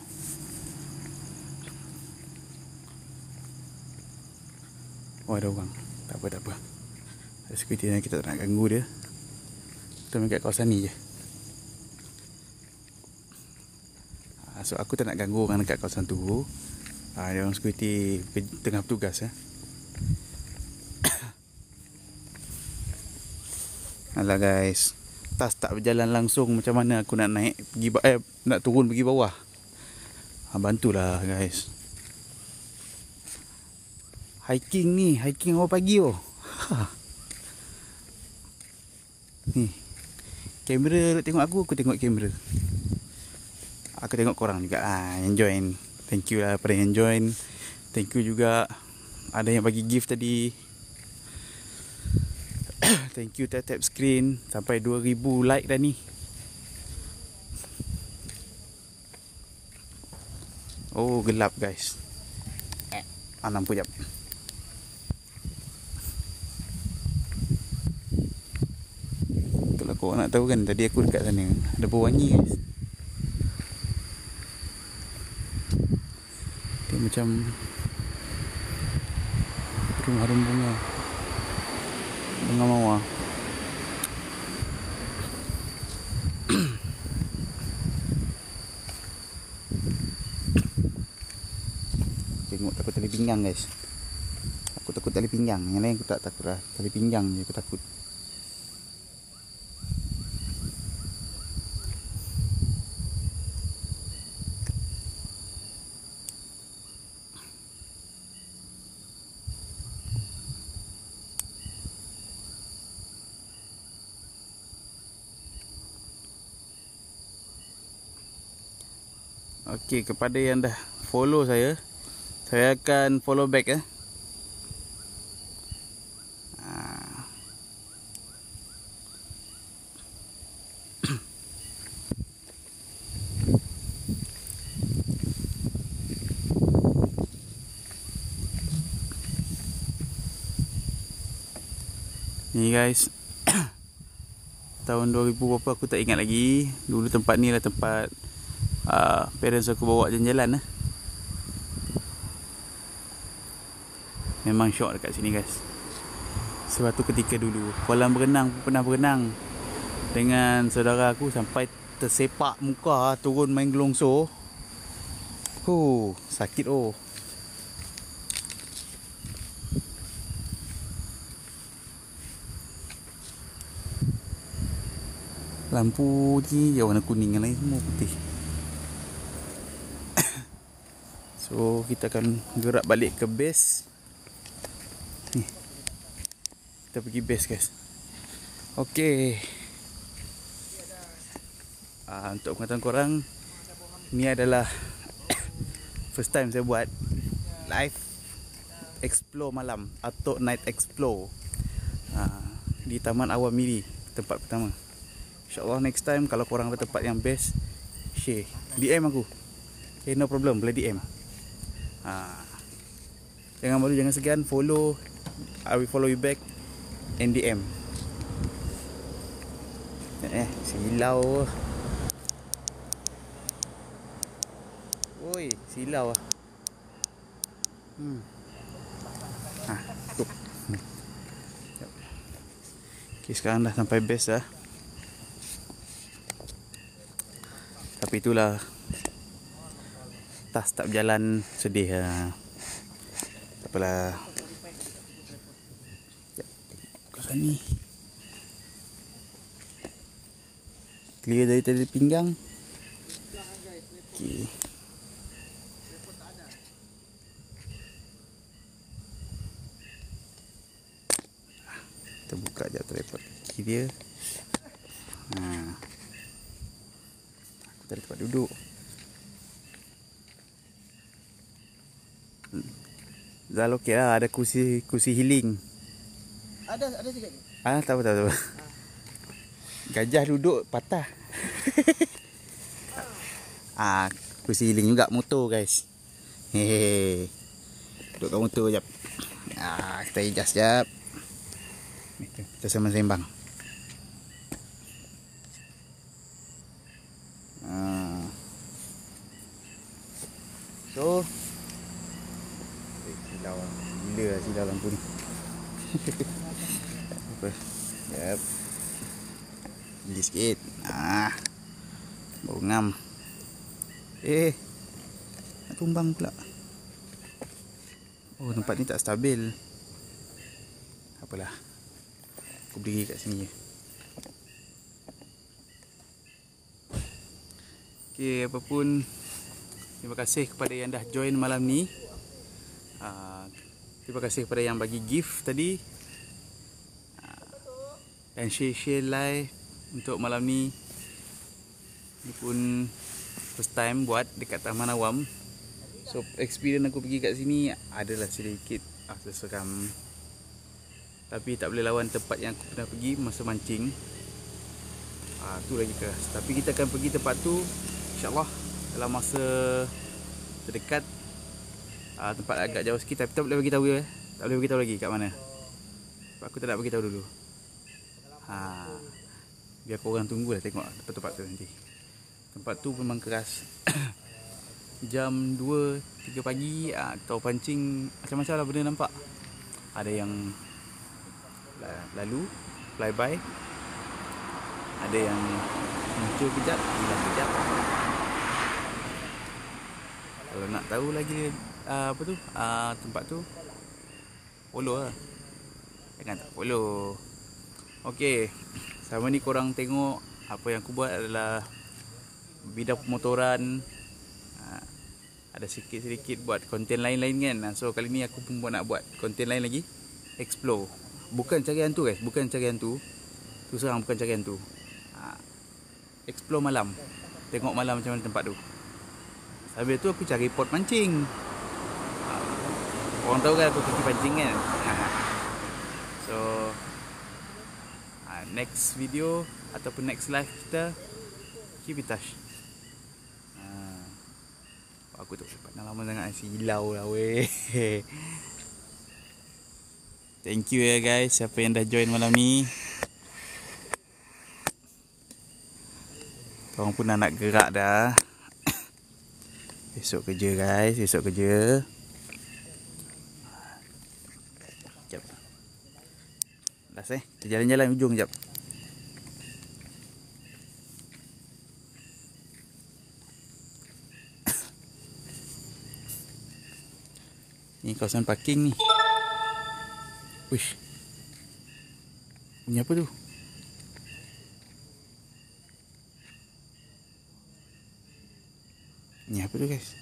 Oh, ada orang. Tak apa, tak apa. Ada security yang kita tak nak ganggu dia. Kita main kat kawasan ni je. Ha, so, aku tak nak ganggu orang dekat kawasan tu. Ha, dia orang security tengah bertugas. Eh. Alah guys. Tas tak berjalan langsung. Macam mana aku nak naik pergi eh, nak turun pergi bawah. Ha, bantulah guys. Hiking ni, hiking awal pagi oh. Ha. Ni. Kamera tengok aku, aku tengok kamera. Aku tengok korang juga lah yang join. Thank you lah pada yang join. Thank you juga ada yang bagi gift tadi. Thank you tap-tap screen. Sampai dua ribu like dah ni. Oh, gelap guys. Ah, nampak jap. Kalau korang nak tahu kan, tadi aku dekat sana ada pewangi guys. Dia macam harum-harum bunga. Bunga mawar. Tengok takut tali pinggang guys. Aku takut tali pinggang. Yang lain aku tak takut lah. Tali pinggang je aku takut. Okey, kepada yang dah follow saya, saya akan follow back eh. Ha. Ni guys. Tahun dua ribu berapa aku tak ingat lagi. Dulu tempat ni lah tempat Uh, parents aku bawa jalan-jalan eh. Memang syok dekat sini guys. Suatu ketika dulu kolam berenang pun pernah berenang dengan saudara aku sampai tersepak muka turun main gelongso. Huh, sakit oh. Lampu ni warna kuning, yang lain semua putih. So kita akan gerak balik ke base. Ni. Kita pergi base guys. Okey. uh, Untuk pengetahuan korang, ni adalah first time saya buat live explore malam atau night explore uh, di Taman Awam Miri, tempat pertama. InsyaAllah next time kalau korang ada tempat yang best, share, D M aku. Okay, no problem, boleh D M. uh, Jangan malu, jangan segan, follow, I will follow you back, and D M. Eh, silau. Oi, silau ah. Hmm. Ah, tutup. Hmm. Okay, sekarang dah sampai base dah. Tapi itulah, tas tak berjalan, sedih lah. Tak apalah. Sekejap, tengok belakang ni. Clear dari tadi pinggang. Okay. Kita buka je tripod kaki dia. Ha. Aku tak ada tempat duduk. Zal okey lah, ada kursi kursi healing. Ada ada sikit. Ah, tak apa tak apa. Gajah duduk patah. Ah, kursi healing juga motor guys. Hehehe. Duduk kat motor jap. Ah, kita adjust jap. Kita sembang-sembang. Ah. So, eh, silau lah. Gila lah silau lampu ni. Apa? Jap. Gili sikit. Ah. Baru ngam. Eh. Nak tumbang pula. Oh, tempat ni tak stabil. Apalah. Aku berdiri kat sini je. Okay, apapun, terima kasih kepada yang dah join malam ni. uh, Terima kasih kepada yang bagi gift tadi, uh, dan share-share live untuk malam ni. Ni pun first time buat dekat Taman Awam. So experience aku pergi kat sini adalah sedikit ah, seseram. Tapi tak boleh lawan tempat yang aku pernah pergi masa mancing. Ah, tu lagi keras. Tapi kita akan pergi tempat tu InsyaAllah dalam masa terdekat. Ah, tempat agak jauh sikit, tapi tak boleh bagi tahu ya. Tak boleh bagi tahu lagi kat mana. Sebab aku tak nak bagi tahu dulu. Ha, biar korang tunggulah tengok tempat-tempat tu nanti. Tempat tu memang keras. Jam dua tiga pagi ah, kita pancing macam-macam lah benda nampak. Ada yang lalu flyby, ada yang muncul kejap, hilang kejap. Kalau nak tahu lagi uh, apa tu uh, tempat tu, follow lah. Jangan tak follow. Okey, sama ni korang tengok apa yang aku buat adalah bidang pemotoran. uh, Ada sikit-sikit buat konten lain-lain kan. So kali ni aku pun nak buat konten lain lagi, explore. Bukan cari hantu guys, bukan cari hantu. Tu serang, bukan cari hantu. Ha, explore malam. Tengok malam macam mana tempat tu. Sambil tu aku cari pot mancing. Ha, orang tahu kan aku pergi pancing kan. Ha, so ha, next video ataupun next live kita, keep in touch. Ha, aku tak sempat nak lama sangat, silau lah weh. Thank you ya guys, siapa yang dah join malam ni. Korang pun dah nak gerak dah. Besok kerja guys, besok kerja. Sekejap. Last eh, kita jalan-jalan ujung sekejap. Ni kawasan parking ni. Wish. Bunyi apa tu? Bunyi apa tu guys?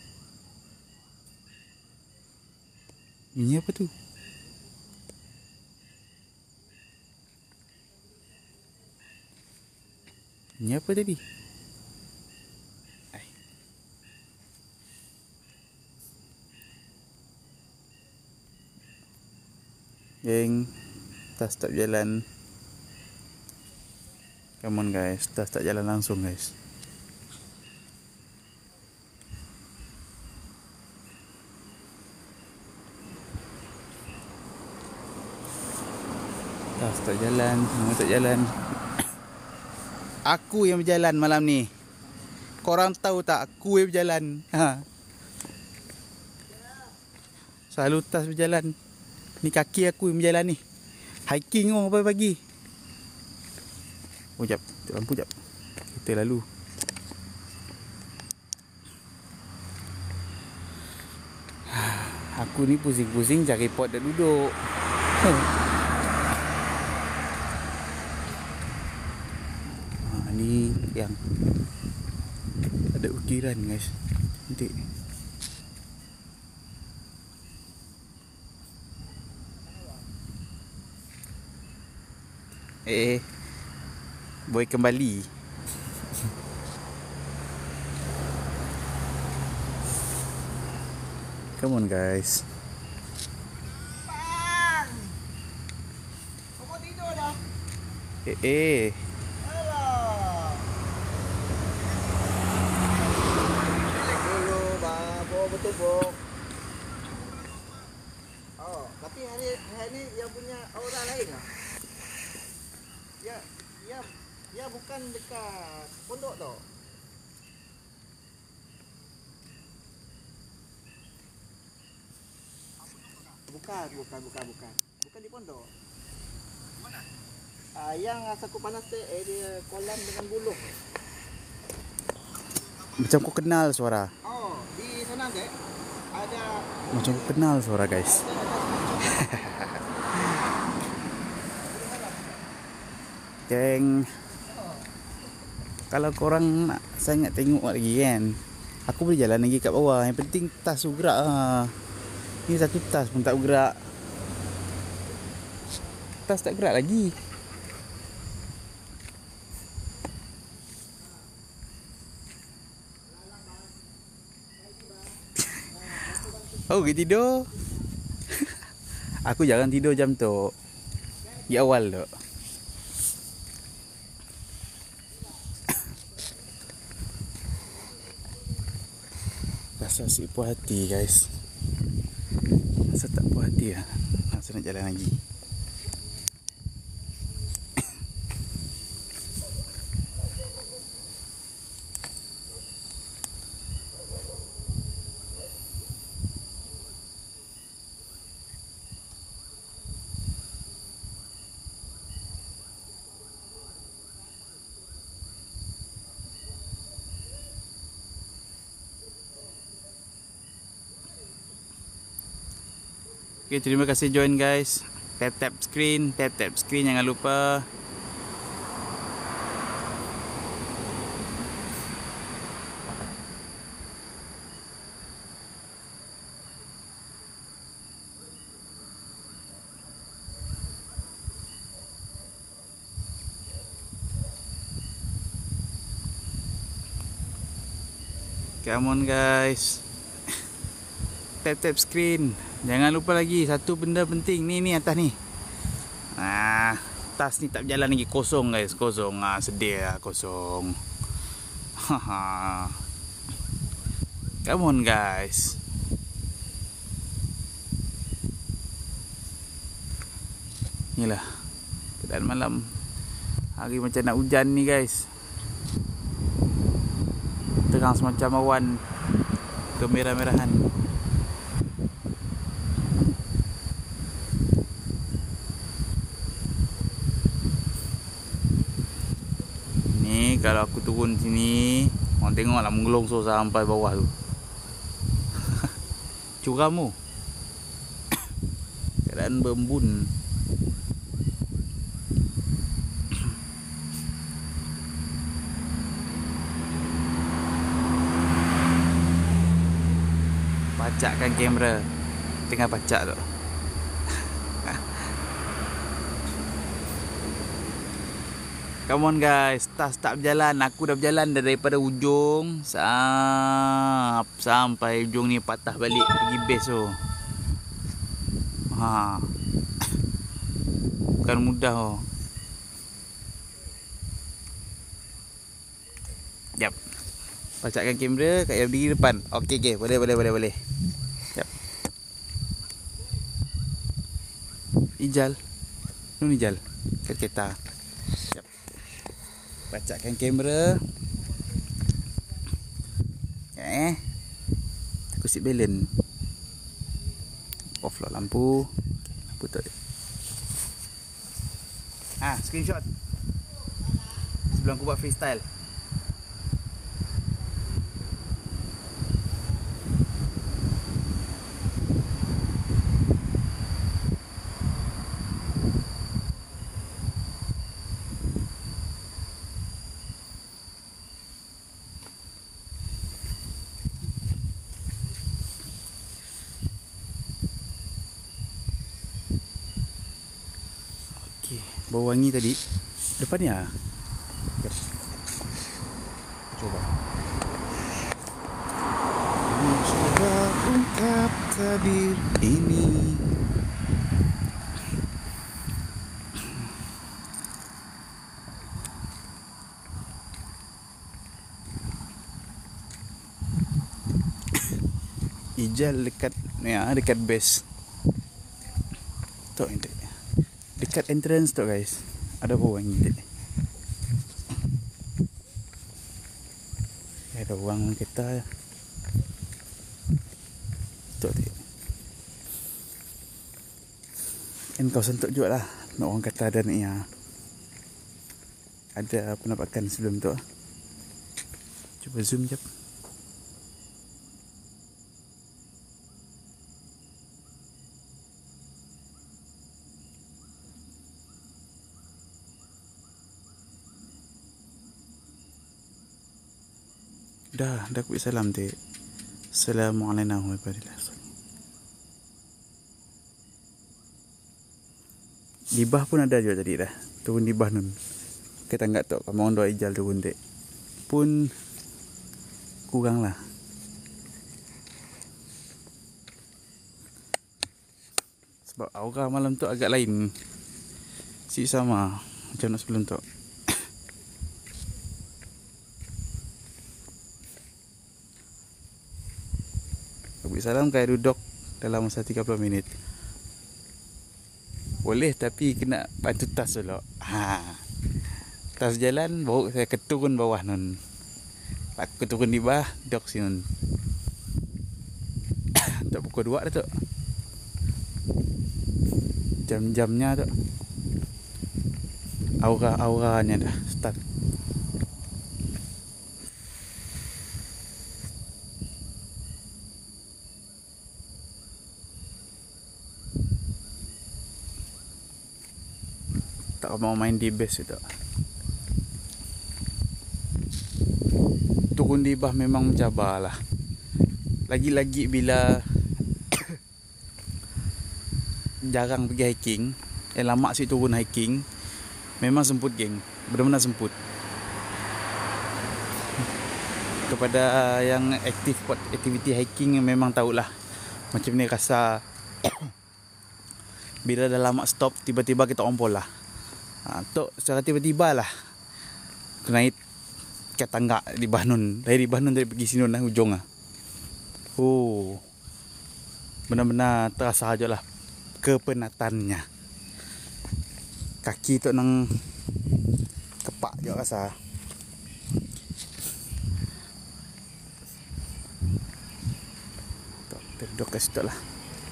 Bunyi apa tu? Bunyi apa tadi? Geng, tas tak jalan. Come on guys, tas tak jalan langsung guys. Tas tak jalan, semua tak jalan. Aku yang berjalan malam ni. Korang tahu tak aku yang berjalan? Ha. Selalu tas berjalan. Ni kaki aku yang berjalan ni. Hiking oh pagi-pagi. Oh jap, lampu jap. Kita lalu. Aku ni pusing-pusing cari pot dah duduk. Ha, ni yang ada ukiran guys. Cantik. Eh, boy kembali. Come on guys. Bang! Kamu tidur dah? Eh, eh. Alah. Relax dulu, bang. Bawa bertumbuk. Oh, tapi hari hari ni yang punya aura lain lah. Ya, ya, ya bukan dekat pondok tau. Bukan, bukan, bukan, bukan. Bukan di pondok. Mana? Ah, yang Saku Panas tu area kolam dengan buluh. Macam aku kenal suara. Oh, di sana dek ada Macam aku kenal suara guys. Geng, kalau korang nak sangat tengok lagi kan, aku boleh jalan lagi kat bawah. Yang penting tas tu gerak lah. Ni satu tas pun tak bergerak. Tas tak gerak lagi. Oh, pergi tidur. Aku jarang tidur jam tu. Di awal tu. Rasa si puas hati guys. Rasa tak puas hati lah. Rasa nak jalan lagi. Okay, terima kasih join guys. Tap tap screen, tap tap screen jangan lupa. Come on guys. Tap tap screen. Jangan lupa lagi satu benda penting ni ni atas ni. Ah, tas ni tak berjalan lagi, kosong guys, kosong. Ah, sedih lah kosong. Haha. Come on guys. Inilah keadaan malam. Hari macam nak hujan ni guys. Terang semacam awan kemerah-merahan. Kalau aku turun sini, orang tengoklah menggelongsor sampai bawah tu. Curam tu. Keadaan berembun. Pacakkan kamera. Tengah pacak tu. Come on guys, tas tak berjalan. Aku dah berjalan dah daripada ujung sap, sampai ujung ni patah balik pergi base tu. Ha. Bukan mudah oh. Jap. Pacakkan kamera kat yang berdiri depan. Okey okey, boleh boleh boleh boleh. Jap. Ijal. Nun Ijal. Kat kereta. Jap. Pacakkan kamera. Eh. Aku seat balance. Off lah lampu. Lampu tu. Ah, screenshot. Sebelum aku buat freestyle. Okey, bau wangi tadi. Depan ni ah. Jap. Coba. Coba ungkap tabir ini. Ijal dekat ya, dekat base. Tu ini. Dekat entrance tu guys. Ada bau wangi tu. Ada ruang kita. Tu tu. En kau sentuh juga lah. Nak orang kata ada ni ya. Ada penampakan sebelum tu. Cuba zoom jap. Dah, dah aku salam tu. Assalamualaikum warahmatullahi wabarakatuh. Libah pun ada juga tadi dah. Turun libah nun. Kita enggak tahu kamu orang doa ijal turun dek. Pun kurang lah. Sebab aura malam tu agak lain. Si sama macam nak sebelum tu. Salam kaya duduk dalam masa tiga puluh minit. Boleh tapi kena bantu tas dulu. Ha. Tas jalan baru saya keturun bawah nun. Aku turun di bawah dok sinun. Tak pukul dua dah tu. Jam-jamnya tu. Aura-auranya dah start. Tak mau main di base itu. Turun di bawah memang mencabar lah. Lagi-lagi bila jarang pergi hiking, eh lama sih turun hiking, memang semput geng, benar-benar semput. Kepada yang aktif buat aktiviti hiking memang tahulah macam ni rasa. Bila dah lama stop, tiba-tiba kita ompol lah. Ha, tu secara tiba-tiba lah kena naik ke tangga di Bahnun. Dari Bahnun dari pergi sini lah ujung lah. Oh, benar-benar terasa aja lah kepenatannya. Kaki tu nang kepak je rasa. Tu duduk kat situ lah.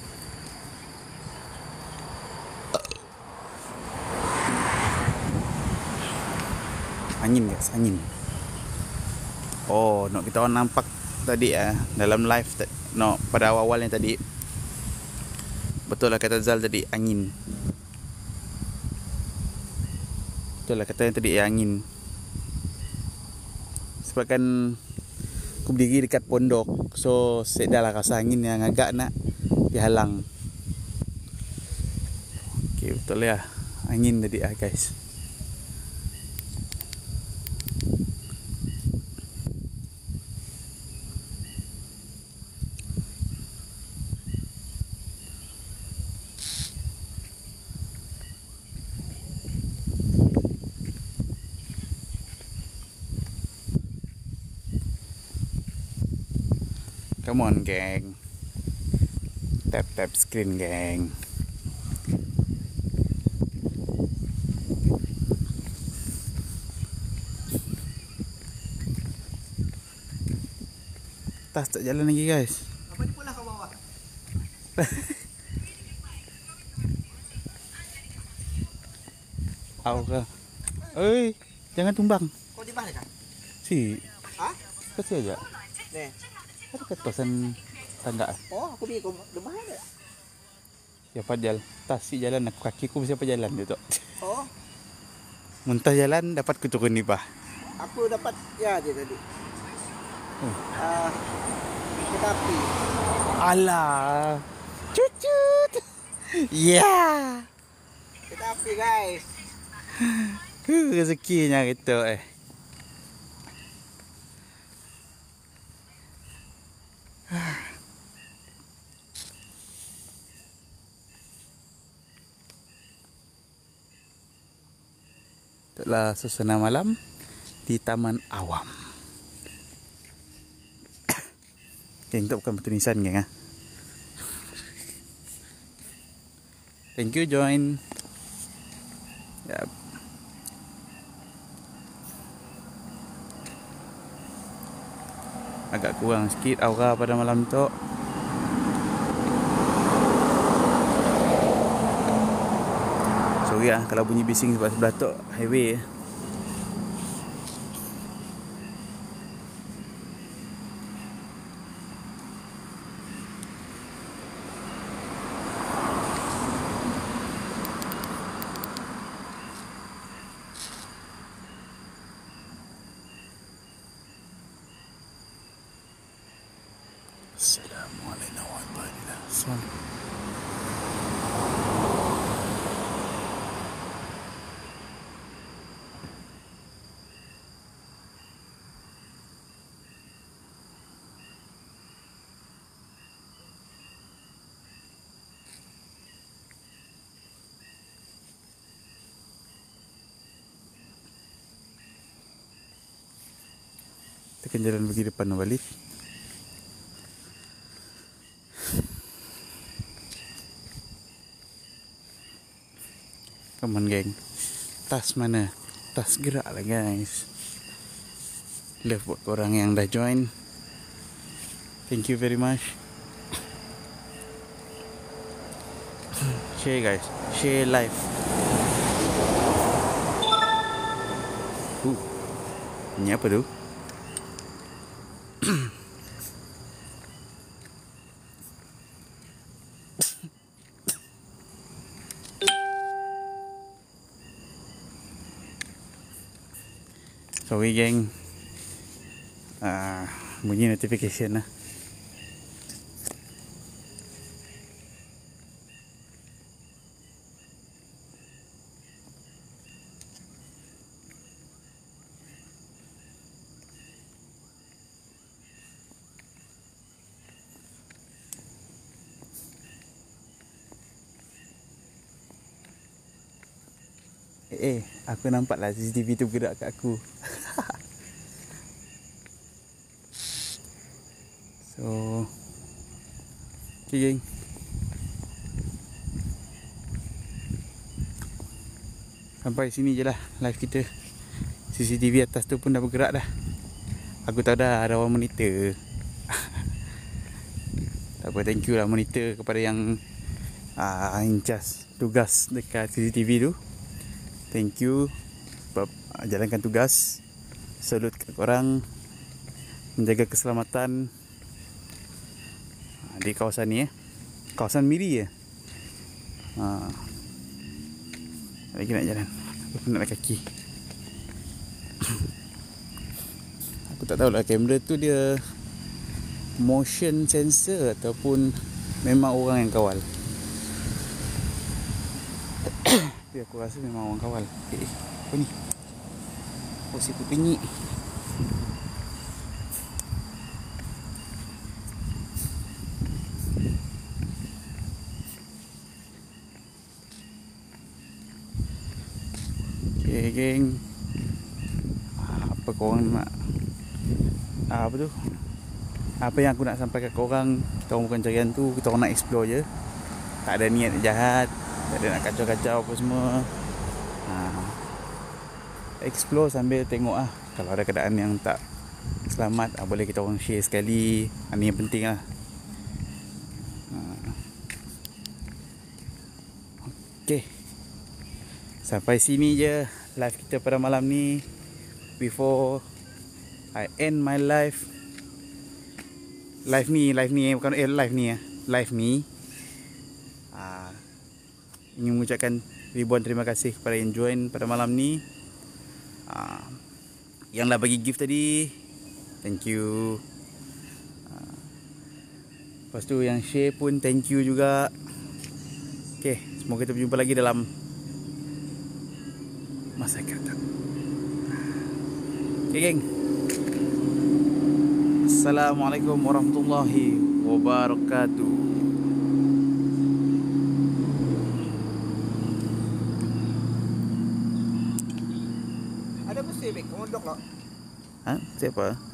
Angin guys, angin. Oh, nak kita orang nampak tadi ah dalam live no pada awal-awalnya tadi. Betul lah kata Zal tadi angin. Betul lah katanya tadi angin. Sebab kan aku berdiri dekat pondok, so saya dah lah rasa angin yang agak nak dihalang. Okey, betul ya. Angin tadi ah guys. Come on, gang. Tap tap screen, gang. Tas tak jalan lagi, guys. Apa ni pula ke bawah? Au ke? Oi, jangan tumbang. Kau di bawah kan? Si, Ha? kasih aja. Ni. Ada ketosan tangga. Oh, aku pergi kau di bawah ada. Siapa jalan? Tas si jalan aku kaki aku siapa jalan dia tu. Oh, Muntah jalan dapat ku turun ni bah. aku dapat ya je tadi. Hmm. Ah, kereta api. Alah. Cucut. Ya. Yeah. Kereta api, guys. Huh, rezekinya gitu eh. Itulah suasana malam di Taman Awam. Geng, itu bukan pertunisan, geng. Ha? Thank you, join. Yep. Agak kurang sikit aura pada malam tu. Sorry lah kalau bunyi bising sebab sebelah tu highway. Assalamualaikum warahmatullahi wabarakatuh. Tekan jalan pergi depan balik. Come on, geng. Tas mana? Tas gerak lah, guys. Love buat korang yang dah join. Thank you very much. Share, guys. Share live. Uh, ini apa tu? Sorry, geng. Ah, bunyi notification lah. Eh, eh, aku nampak lah C C T V tu bergerak kat aku. So, okay, geng. Sampai sini je lah live kita. C C T V atas tu pun dah bergerak dah. Aku tahu dah ada orang monitor. Tak apa, thank you lah monitor kepada yang uh, in charge tugas dekat C C T V tu. Thank you sebab uh, jalankan tugas. Salute kat korang menjaga keselamatan uh, di kawasan ni eh. Kawasan Miri ya. Uh, lagi nak jalan. Aku penat kaki. Aku tak tahulah kamera tu dia motion sensor ataupun memang orang yang kawal. Tapi aku rasa memang orang kawal. Eh, apa ni? Oh, si penyik. Okay, geng. Apa korang nak? Ah, apa tu? Apa yang aku nak sampaikan ke korang, kita orang bukan cari hantu, kita orang nak explore je. Tak ada niat jahat, tak ada nak kacau-kacau apa semua. Ha. Explore sambil tengok ah. Kalau ada keadaan yang tak selamat, ah, boleh kita orang share sekali. Ah, ni yang penting lah. Ha. Okay, sampai sini je live kita pada malam ni. Before I end my live, live ni, live ni bukan eh live ni ya, live ni. Ah, ingin mengucapkan ribuan terima kasih kepada yang join pada malam ni. Ah, yang dah bagi gift tadi, thank you. Ah, lepas tu yang share pun thank you juga. Okay, semoga kita berjumpa lagi dalam masa akan datang. Okay, geng. Assalamualaikum warahmatullahi wabarakatuh. Ada musim, Bik. Ngondok lah. Ha? Siapa?